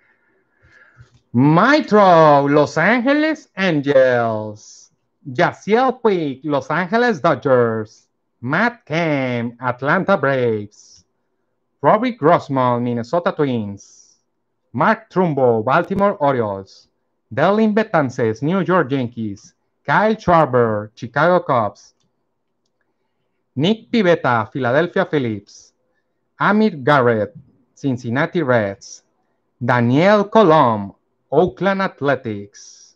Mitro, Los Angeles Angels. Yasiel Puig, Los Angeles Dodgers. Matt Kemp, Atlanta Braves. Robbie Grossman, Minnesota Twins. Mark Trumbo, Baltimore Orioles. Delin Betances, New York Yankees. Kyle Schwarber, Chicago Cubs. Nick Pivetta, Philadelphia Phillies. Amir Garrett, Cincinnati Reds. Daniel Colom, Oakland Athletics.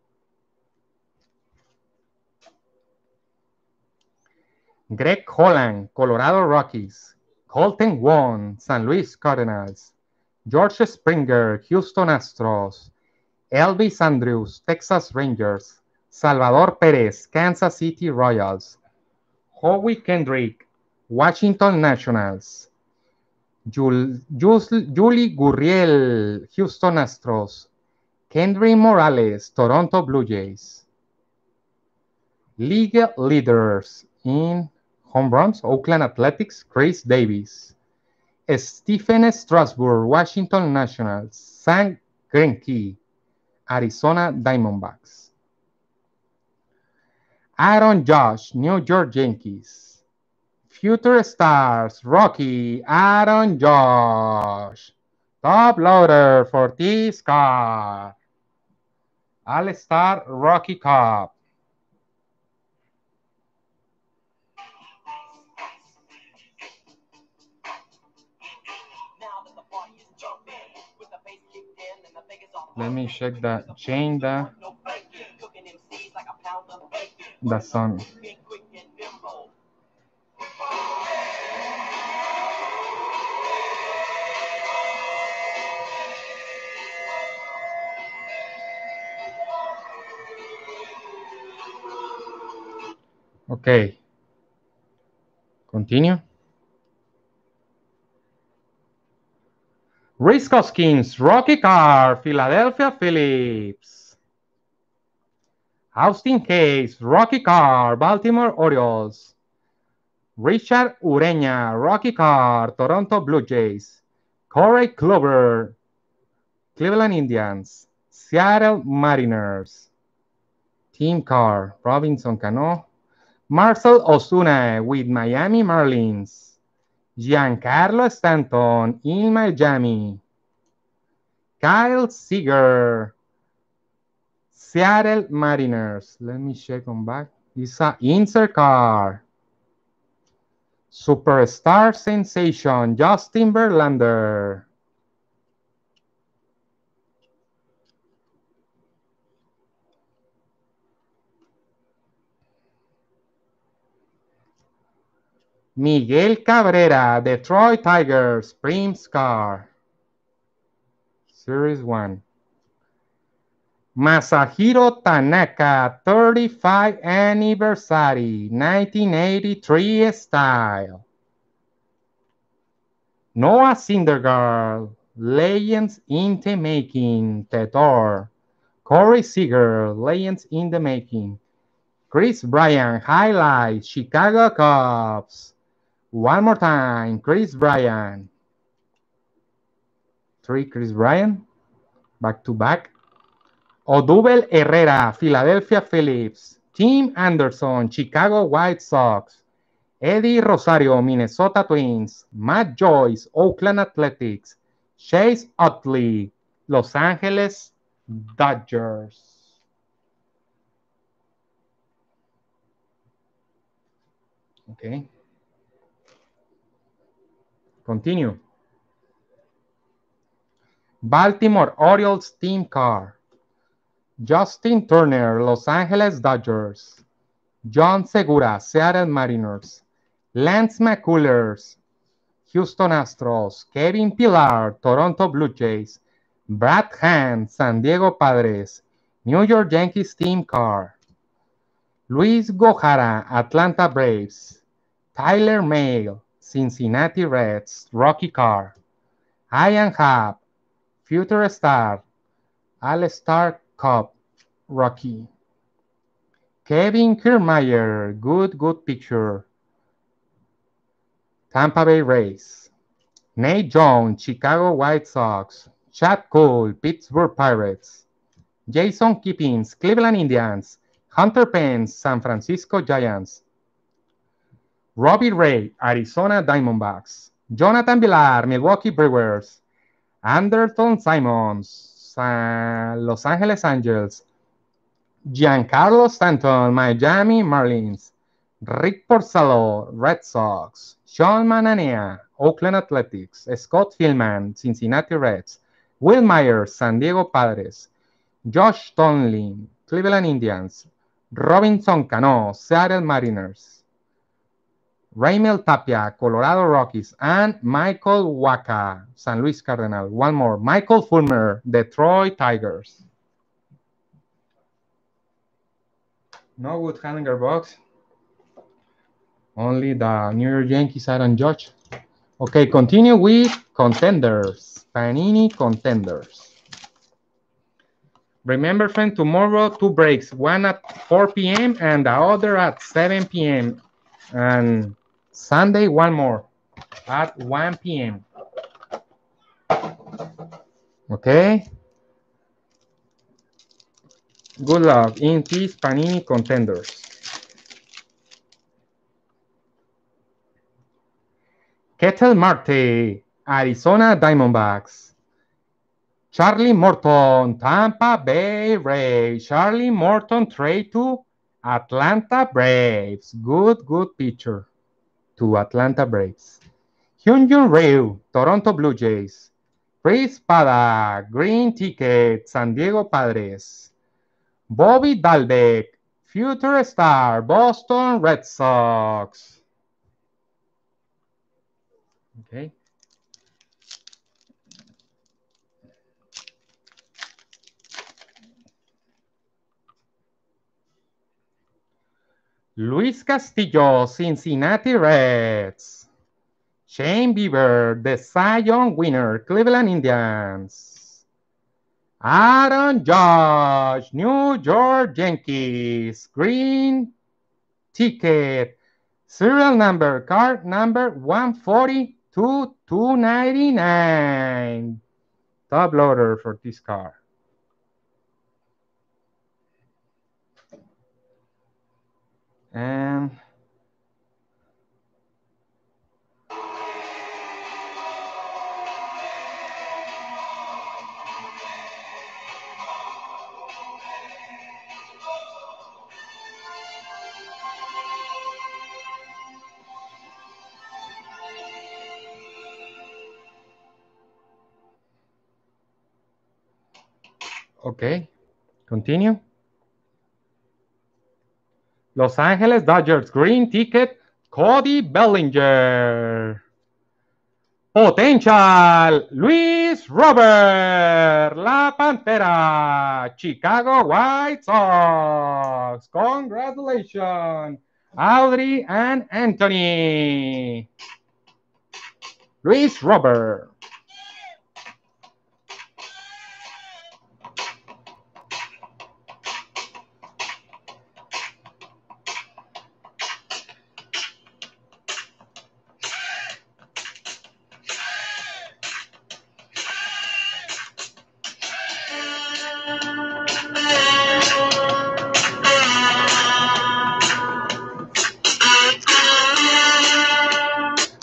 Greg Holland, Colorado Rockies. Colton Wong, San Luis Cardinals. George Springer, Houston Astros. Elvis Andrews, Texas Rangers. Salvador Perez, Kansas City Royals. Howie Kendrick, Washington Nationals. Julie Gurriel, Houston Astros. Kendry Morales, Toronto Blue Jays. League leaders in home runs, Oakland Athletics, Chris Davis. Stephen Strasburg, Washington Nationals. Sam Greinke, Arizona Diamondbacks. Aaron Judge, New York Yankees. Future Stars, Rocky, Aaron Judge. Top loader for this car. All-Star Rocky Cup. Let me check that. Change the song. Okay. Continue. Rhys Hoskins, Rocky Car, Philadelphia Phillies. Austin Hayes, Rocky Car, Baltimore Orioles. Richard Ureña, Rocky Car, Toronto Blue Jays. Corey Kluber, Cleveland Indians. Seattle Mariners. Team Car, Robinson Cano. Marcell Ozuna with Miami Marlins. Giancarlo Stanton in Miami. Kyle Seager, Seattle Mariners. Let me check on back. It's an insert car. Superstar sensation, Justin Verlander. Miguel Cabrera, Detroit Tigers, Prims car. Series 1. Masahiro Tanaka, 35th anniversary, 1983 style. Noah Syndergaard, Legends in the Making, Theodore, Corey Seager, Legends in the Making. Chris Bryant, Highlights, Chicago Cubs. One more time, Chris Bryant. 3 Chris Bryant, back to back. Odubel Herrera, Philadelphia Phillies. Tim Anderson, Chicago White Sox. Eddie Rosario, Minnesota Twins. Matt Joyce, Oakland Athletics. Chase Utley, Los Angeles Dodgers. Okay. Continue. Baltimore Orioles team car. Justin Turner, Los Angeles Dodgers. John Segura, Seattle Mariners. Lance McCullers, Houston Astros. Kevin Pillar, Toronto Blue Jays. Brad Hand, San Diego Padres. New York Yankees team car. Luis Gojara, Atlanta Braves. Tyler Mahle, Cincinnati Reds, Rocky car. Ian Happ, Future Star, All-Star Cup, Rocky. Kevin Kiermaier, Good Picture, Tampa Bay Rays. Nate Jones, Chicago White Sox. Chad Cole, Pittsburgh Pirates. Jason Kippings, Cleveland Indians. Hunter Pence, San Francisco Giants. Robbie Ray, Arizona Diamondbacks. Jonathan Villar, Milwaukee Brewers. Anderson Simons, Los Angeles Angels. Giancarlo Stanton, Miami Marlins. Rick Porcello, Red Sox. Sean Manania, Oakland Athletics. Scott Philman, Cincinnati Reds. Will Myers, San Diego Padres. Josh Tomlin, Cleveland Indians. Robinson Cano, Seattle Mariners. Raimel Tapia, Colorado Rockies. And Michael Wacha, San Luis Cardinals. One more. Michael Fulmer, Detroit Tigers. No Wood Hallinger box. Only the New York Yankees, Aaron Judge. Okay, continue with contenders. Panini contenders. Remember, friend, tomorrow 2 breaks. One at 4 p.m. and the other at 7 p.m. And Sunday, one more at 1 p.m. Okay? Good luck in these Panini contenders. Ketel Marte, Arizona Diamondbacks. Charlie Morton, Tampa Bay Rays. Charlie Morton trade to Atlanta Braves. Good pitcher to Atlanta Braves. Hyunjin Ryu, Toronto Blue Jays. Chris Paddock, Green Ticket, San Diego Padres. Bobby Dalbec, Future Star, Boston Red Sox. Okay. Luis Castillo, Cincinnati Reds. Shane Bieber, the Cy Young winner, Cleveland Indians. Aaron Judge, New York Yankees. Green Ticket. Serial number, card number 142,299. Top loader for this car. And okay, continue. Los Angeles Dodgers, Green Ticket, Cody Bellinger. Potential, Luis Robert, La Pantera, Chicago White Sox. Congratulations, Audrey and Anthony. Luis Robert.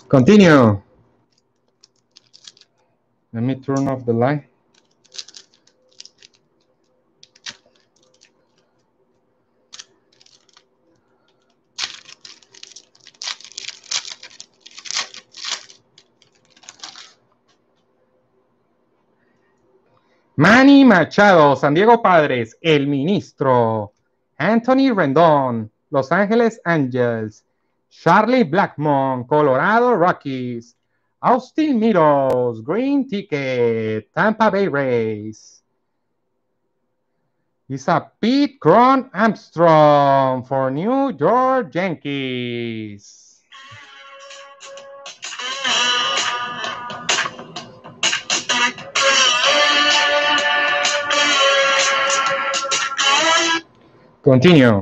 Continue. Let me turn off the light. Manny Machado, San Diego Padres, El Ministro. Anthony Rendon, Los Angeles Angels. Charlie Blackmon, Colorado Rockies. Austin Meadows, Green Ticket, Tampa Bay Rays. It's a Pete Cron Armstrong for New York Yankees. Continue.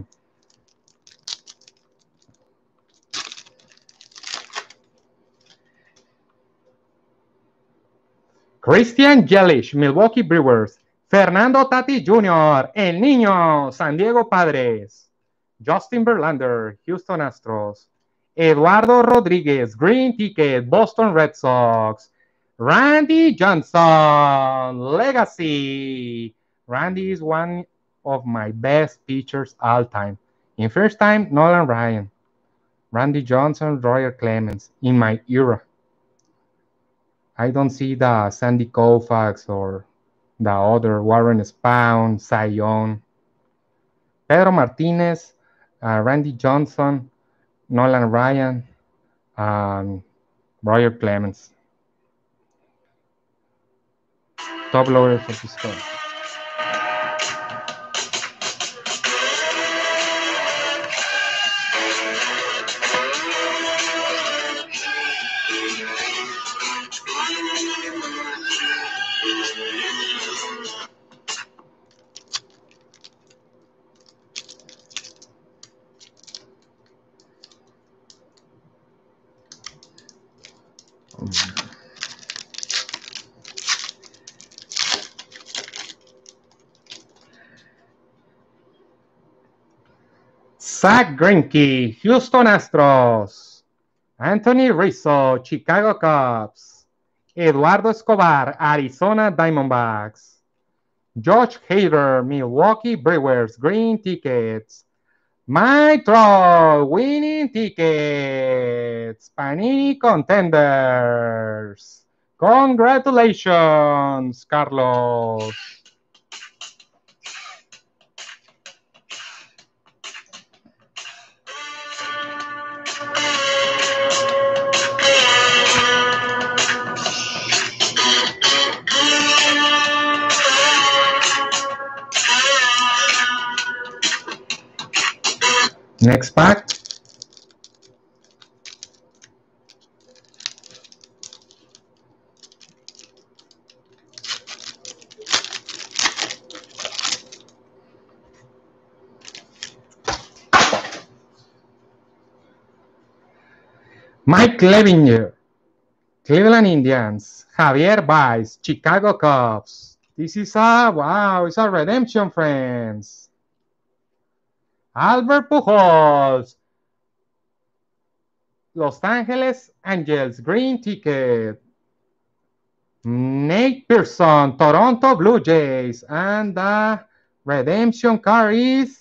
Christian Yelich, Milwaukee Brewers. Fernando Tatis Jr., El Niño, San Diego Padres. Justin Verlander, Houston Astros. Eduardo Rodriguez, Green Ticket, Boston Red Sox. Randy Johnson, Legacy. Randy is one of my best pitchers all time. In first time, Nolan Ryan. Randy Johnson, Roger Clemens, in my era. I don't see the Sandy Koufax or the other Warren Spahn, Cy Young. Pedro Martinez, Randy Johnson, Nolan Ryan, and Roger Clemens. Top loaders of this game. Zach Greinke, Houston Astros. Anthony Rizzo, Chicago Cubs. Eduardo Escobar, Arizona Diamondbacks. Josh Hader, Milwaukee Brewers, Green Tickets. Mike Trout, Winning Tickets. Panini Contenders. Congratulations, Carlos. Next pack. Mike Clevinger, Cleveland Indians. Javier Baez, Chicago Cubs. This is it's a redemption, friends. Albert Pujols, Los Angeles Angels, Green Ticket. Nate Pearson, Toronto Blue Jays. And the redemption card is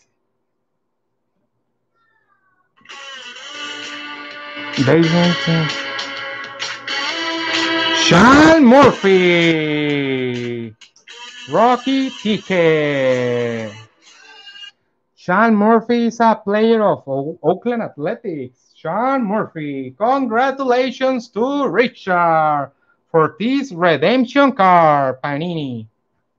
Sean Murphy, Rocky Ticket. Sean Murphy is a player of Oakland Athletics. Sean Murphy, congratulations to Richard for this redemption card, Panini.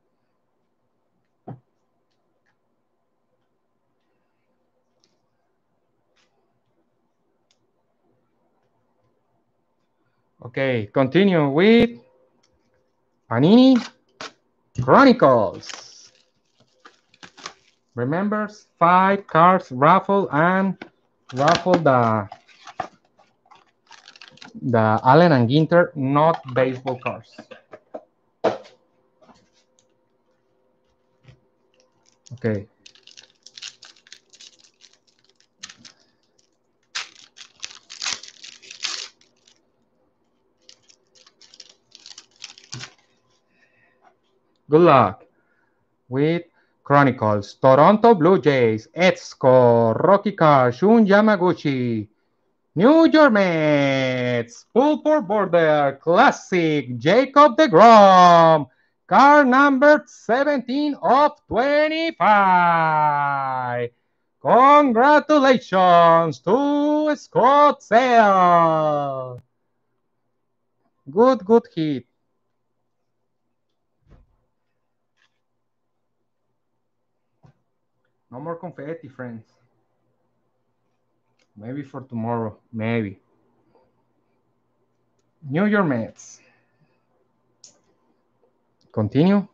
Okay, continue with Panini Chronicles. Remember, 5 cards raffle and raffle the Allen and Ginter, not baseball cards. Okay. Good luck with Chronicles, Toronto Blue Jays, Etsuko, Rocky Car, Shun Yamaguchi, New York Mets, Pulpor Border, Classic, Jacob deGrom, car number 17 of 25. Congratulations to Scott Sale. Good hit. No more confetti, friends. Maybe for tomorrow. Maybe. New York Mets. Continue.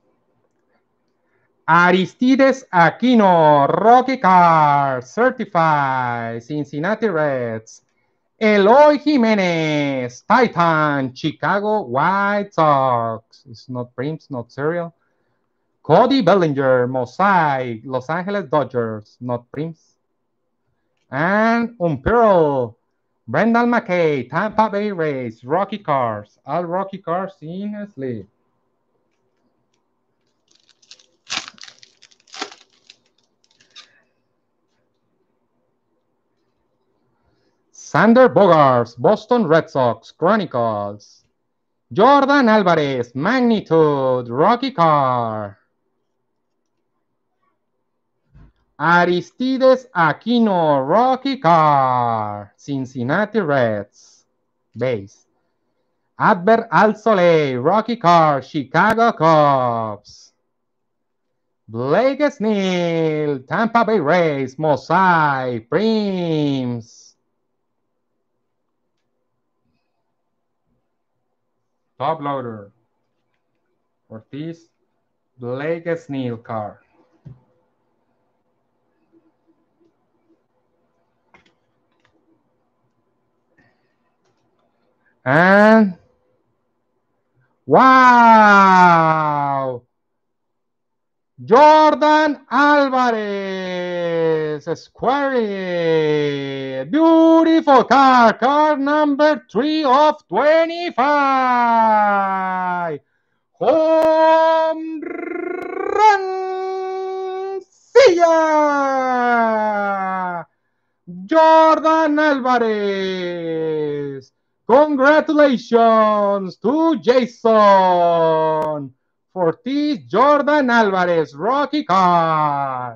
Aristides Aquino, Rocky Car, certified, Cincinnati Reds. Eloy Jimenez, Titan, Chicago White Sox. It's not Prince, not cereal. Cody Bellinger, Mosaic, Los Angeles Dodgers, not Prince. And Umpearl, Brendan McKay, Tampa Bay Rays, Rocky Cars. All Rocky Cars in a sleeve. Sander Bogaerts, Boston Red Sox, Chronicles. Jordan Alvarez, Magnitude, Rocky Car. Aristides Aquino, Rocky Car, Cincinnati Reds, base. Adbert Alzolay, Rocky Car, Chicago Cubs. Blake Snell, Tampa Bay Rays, Mosaic, Prims. Top loader. Ortiz, Blake Snell car. And wow! Jordan Alvarez, Square, beautiful car, car number 3 of 25. Home run, see ya! Jordan Alvarez. Congratulations to Jason for this Jordan Alvarez Rocky Car.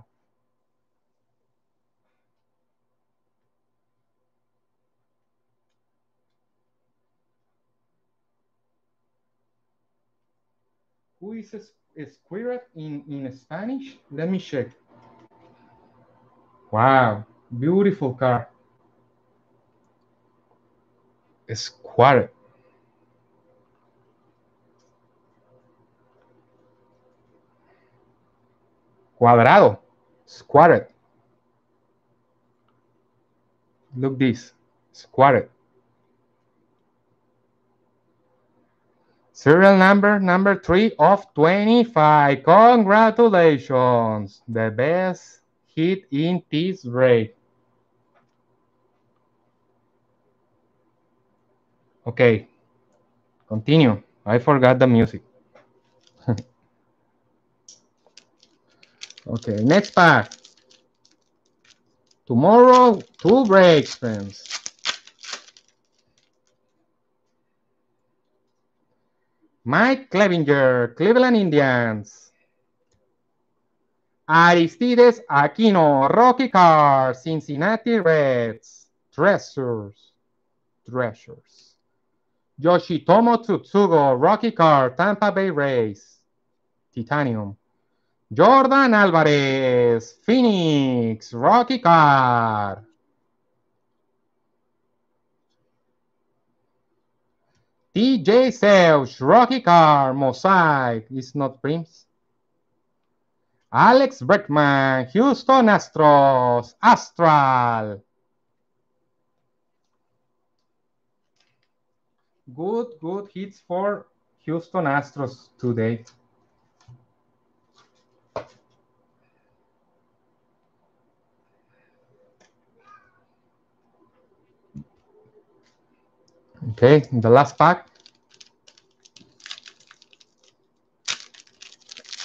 Who is Squirt in Spanish? Let me check. Wow, beautiful car. Square. Cuadrado. Squared. Look this. Squared. Serial number 3 of 25. Congratulations. The best hit in this race. Okay. Continue. I forgot the music. Okay, next pack. Tomorrow, 2 breaks, friends. Mike Clevinger, Cleveland Indians. Aristides Aquino, Rocky Car, Cincinnati Reds. Treasures. Yoshitomo Tsutsugo, Rocky Car, Tampa Bay Rays. Titanium. Jordan Alvarez, Phoenix, Rocky Car. TJ Selch, Rocky Car, Mosaic, is not Prims. Alex Bregman, Houston Astros, Astral. Good hits for Houston Astros today. Okay, the last pack.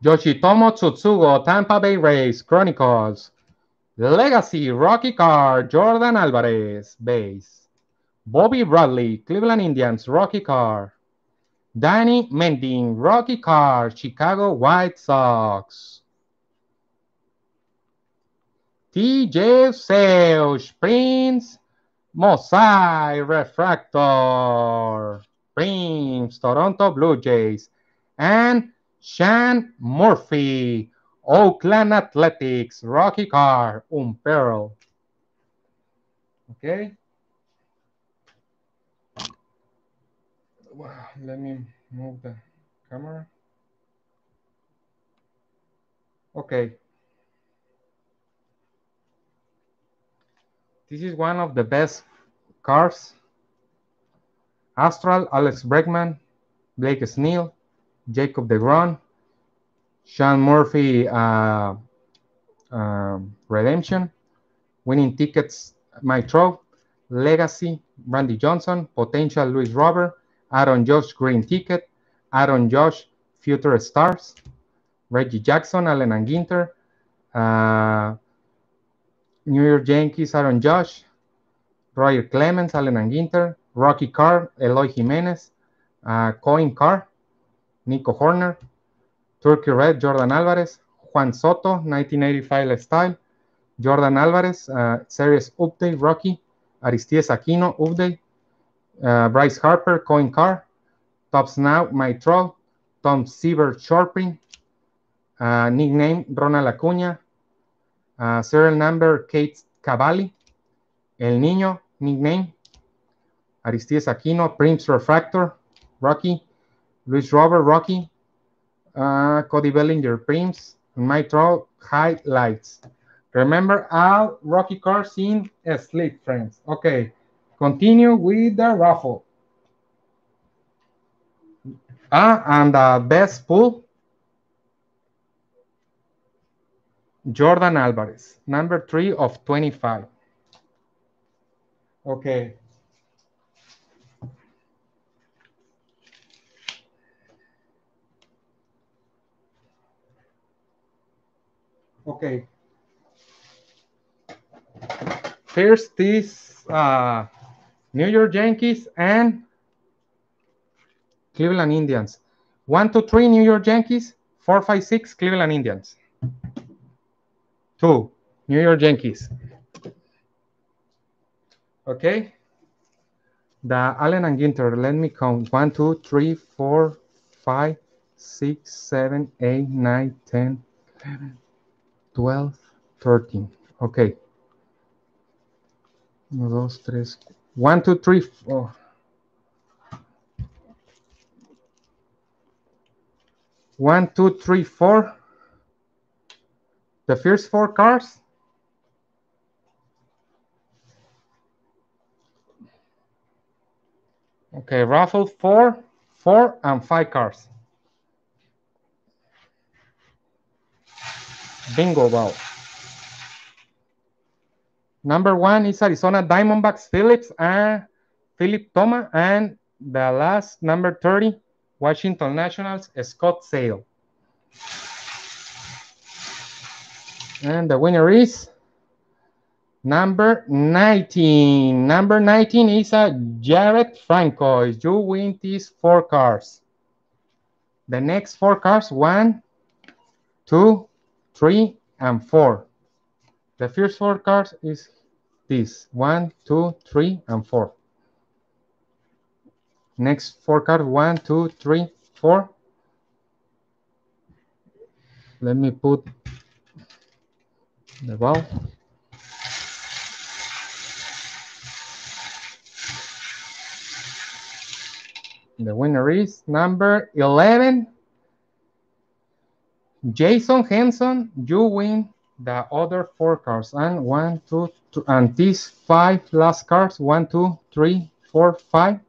Yoshitomo Tsutsugo, Tampa Bay Rays, Chronicles. Legacy, Rocky Card, Jordan Alvarez, base. Bobby Bradley, Cleveland Indians, Rocky Card. Danny Mending, Rocky Card, Chicago White Sox. TJ Seuch, Prince Mosai, Refractor. Prince, Toronto Blue Jays. And Sean Murphy, Oakland Athletics, Rocky Card, Pearl. Okay. Let me move the camera. Okay. This is one of the best cards. Astral, Alex Bregman, Blake Snell, Jacob deGrom, Sean Murphy Redemption, Winning Tickets, Mike Trout, Legacy, Randy Johnson, Potential Luis Robert, Aaron Josh Green Ticket, Aaron Josh Future Stars, Reggie Jackson, Allen and Ginter, New York Yankees, Aaron Josh, Roger Clemens, Allen and Ginter, Rocky Card, Eloy Jimenez, Coin Card, Nico Horner, Turkey Red, Jordan Alvarez, Juan Soto, 1985 style, Jordan Alvarez, Series Update, Rocky, Aristides Aquino, Update, Bryce Harper, Coin Card, Tops Now, Mike Trout, Tom Seaver, Shortprint, nickname Ronald Acuña, serial number Kate Cavalli, El Niño, nickname Aristides Aquino, Prince Refractor, Rocky, Luis Robert, Rocky, Cody Bellinger, Prince, Mike Trout, highlights. Remember all Rocky cards in sleep, friends. Okay, continue with the raffle. And the best pull, Jordan Alvarez, number 3 of 25. Okay. Okay. First is New York Yankees and Cleveland Indians. 1, 2, 3 New York Yankees, 4, 5, 6 Cleveland Indians. 2 New York Yankees. Okay. The Allen and Ginter, let me count. 1, 2, 3, 4, 5, 6, 7, 8, 9, 10, 11, 12, 13. Okay. 1, 2, 3, 1, 2, 3, 4. 1, 2, 3, 4. The first 4 cards. Okay, raffle 4, 4, and 5 cards. Bingo ball. Number 1 is Arizona Diamondbacks, Phillips and Philip Thomas, and the last number 30, Washington Nationals, Scott Sale. And the winner is number 19. Number 19 is Jared Franco. You win these 4 cards. The next 4 cards, 1, 2, 3, and 4. The first 4 cards is this, 1, 2, 3, and 4. Next 4 cards, 1, 2, 3, 4. Let me put the ball. The winner is number 11, Jason Henson. You win the other 4 cards. And 1, 2, 3, and these 5 last cards, 1, 2, 3, 4, 5.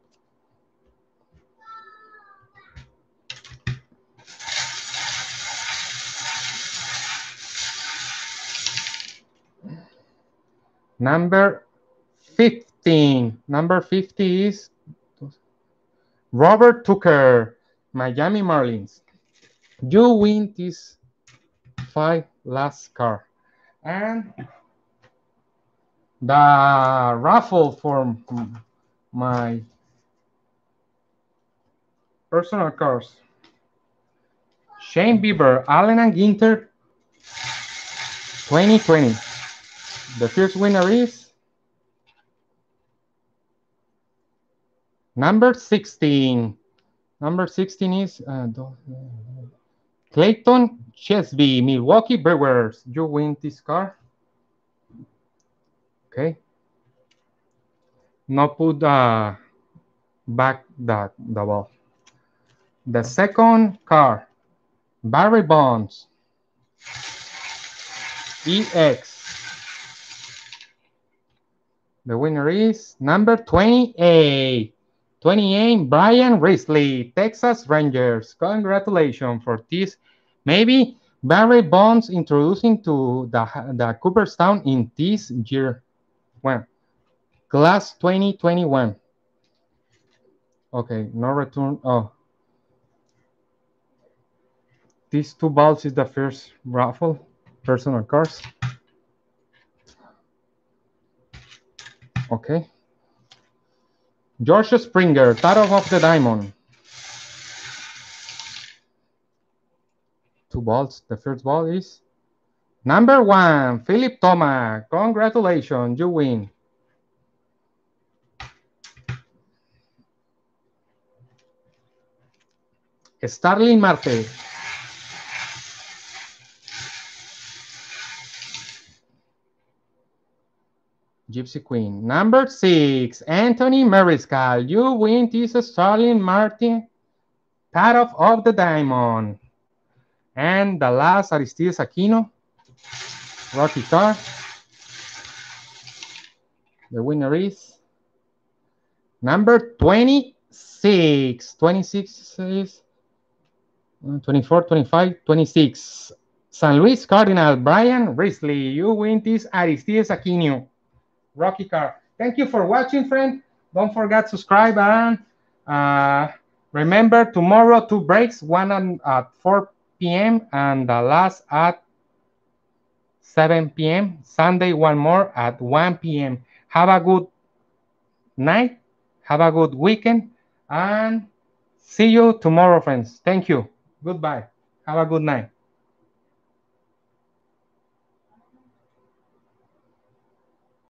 Number 15. Number 50 is Robert Tucker, Miami Marlins. You win this 5 last card. And the raffle for my personal cards. Shane Bieber, Allen and Ginter, 2020. The first winner is number 16. Number 16 is Clayton Chesby, Milwaukee Brewers. You win this card. Okay. No put back the ball. The second card, Barry Bonds, EX. The winner is number 28. 28, Brian Risley, Texas Rangers. Congratulations for this. Maybe Barry Bonds introducing to the Cooperstown in this year. Well, class 2021. Okay, no return. Oh, these 2 balls is the first raffle. Personal cards. Okay. George Springer, Tarot of the Diamond. 2 balls. The first ball is number 1, Philip Thomas. Congratulations, you win. Starling Marte. Gypsy Queen. Number 6, Anthony Mariscal. You win this Starling Marte, Tarot of the Diamond. And the last, Aristides Aquino, Rocky card. The winner is number 26. 26 is 24, 25, 26. San Luis Cardinal, Brian Risley. You win this Aristides Aquino, Rocky card. Thank you for watching, friend. Don't forget to subscribe and remember tomorrow 2 breaks, one at 4 p.m. and the last at 7 p.m. Sunday, one more at 1 p.m. Have a good night. Have a good weekend. And see you tomorrow, friends. Thank you. Goodbye. Have a good night.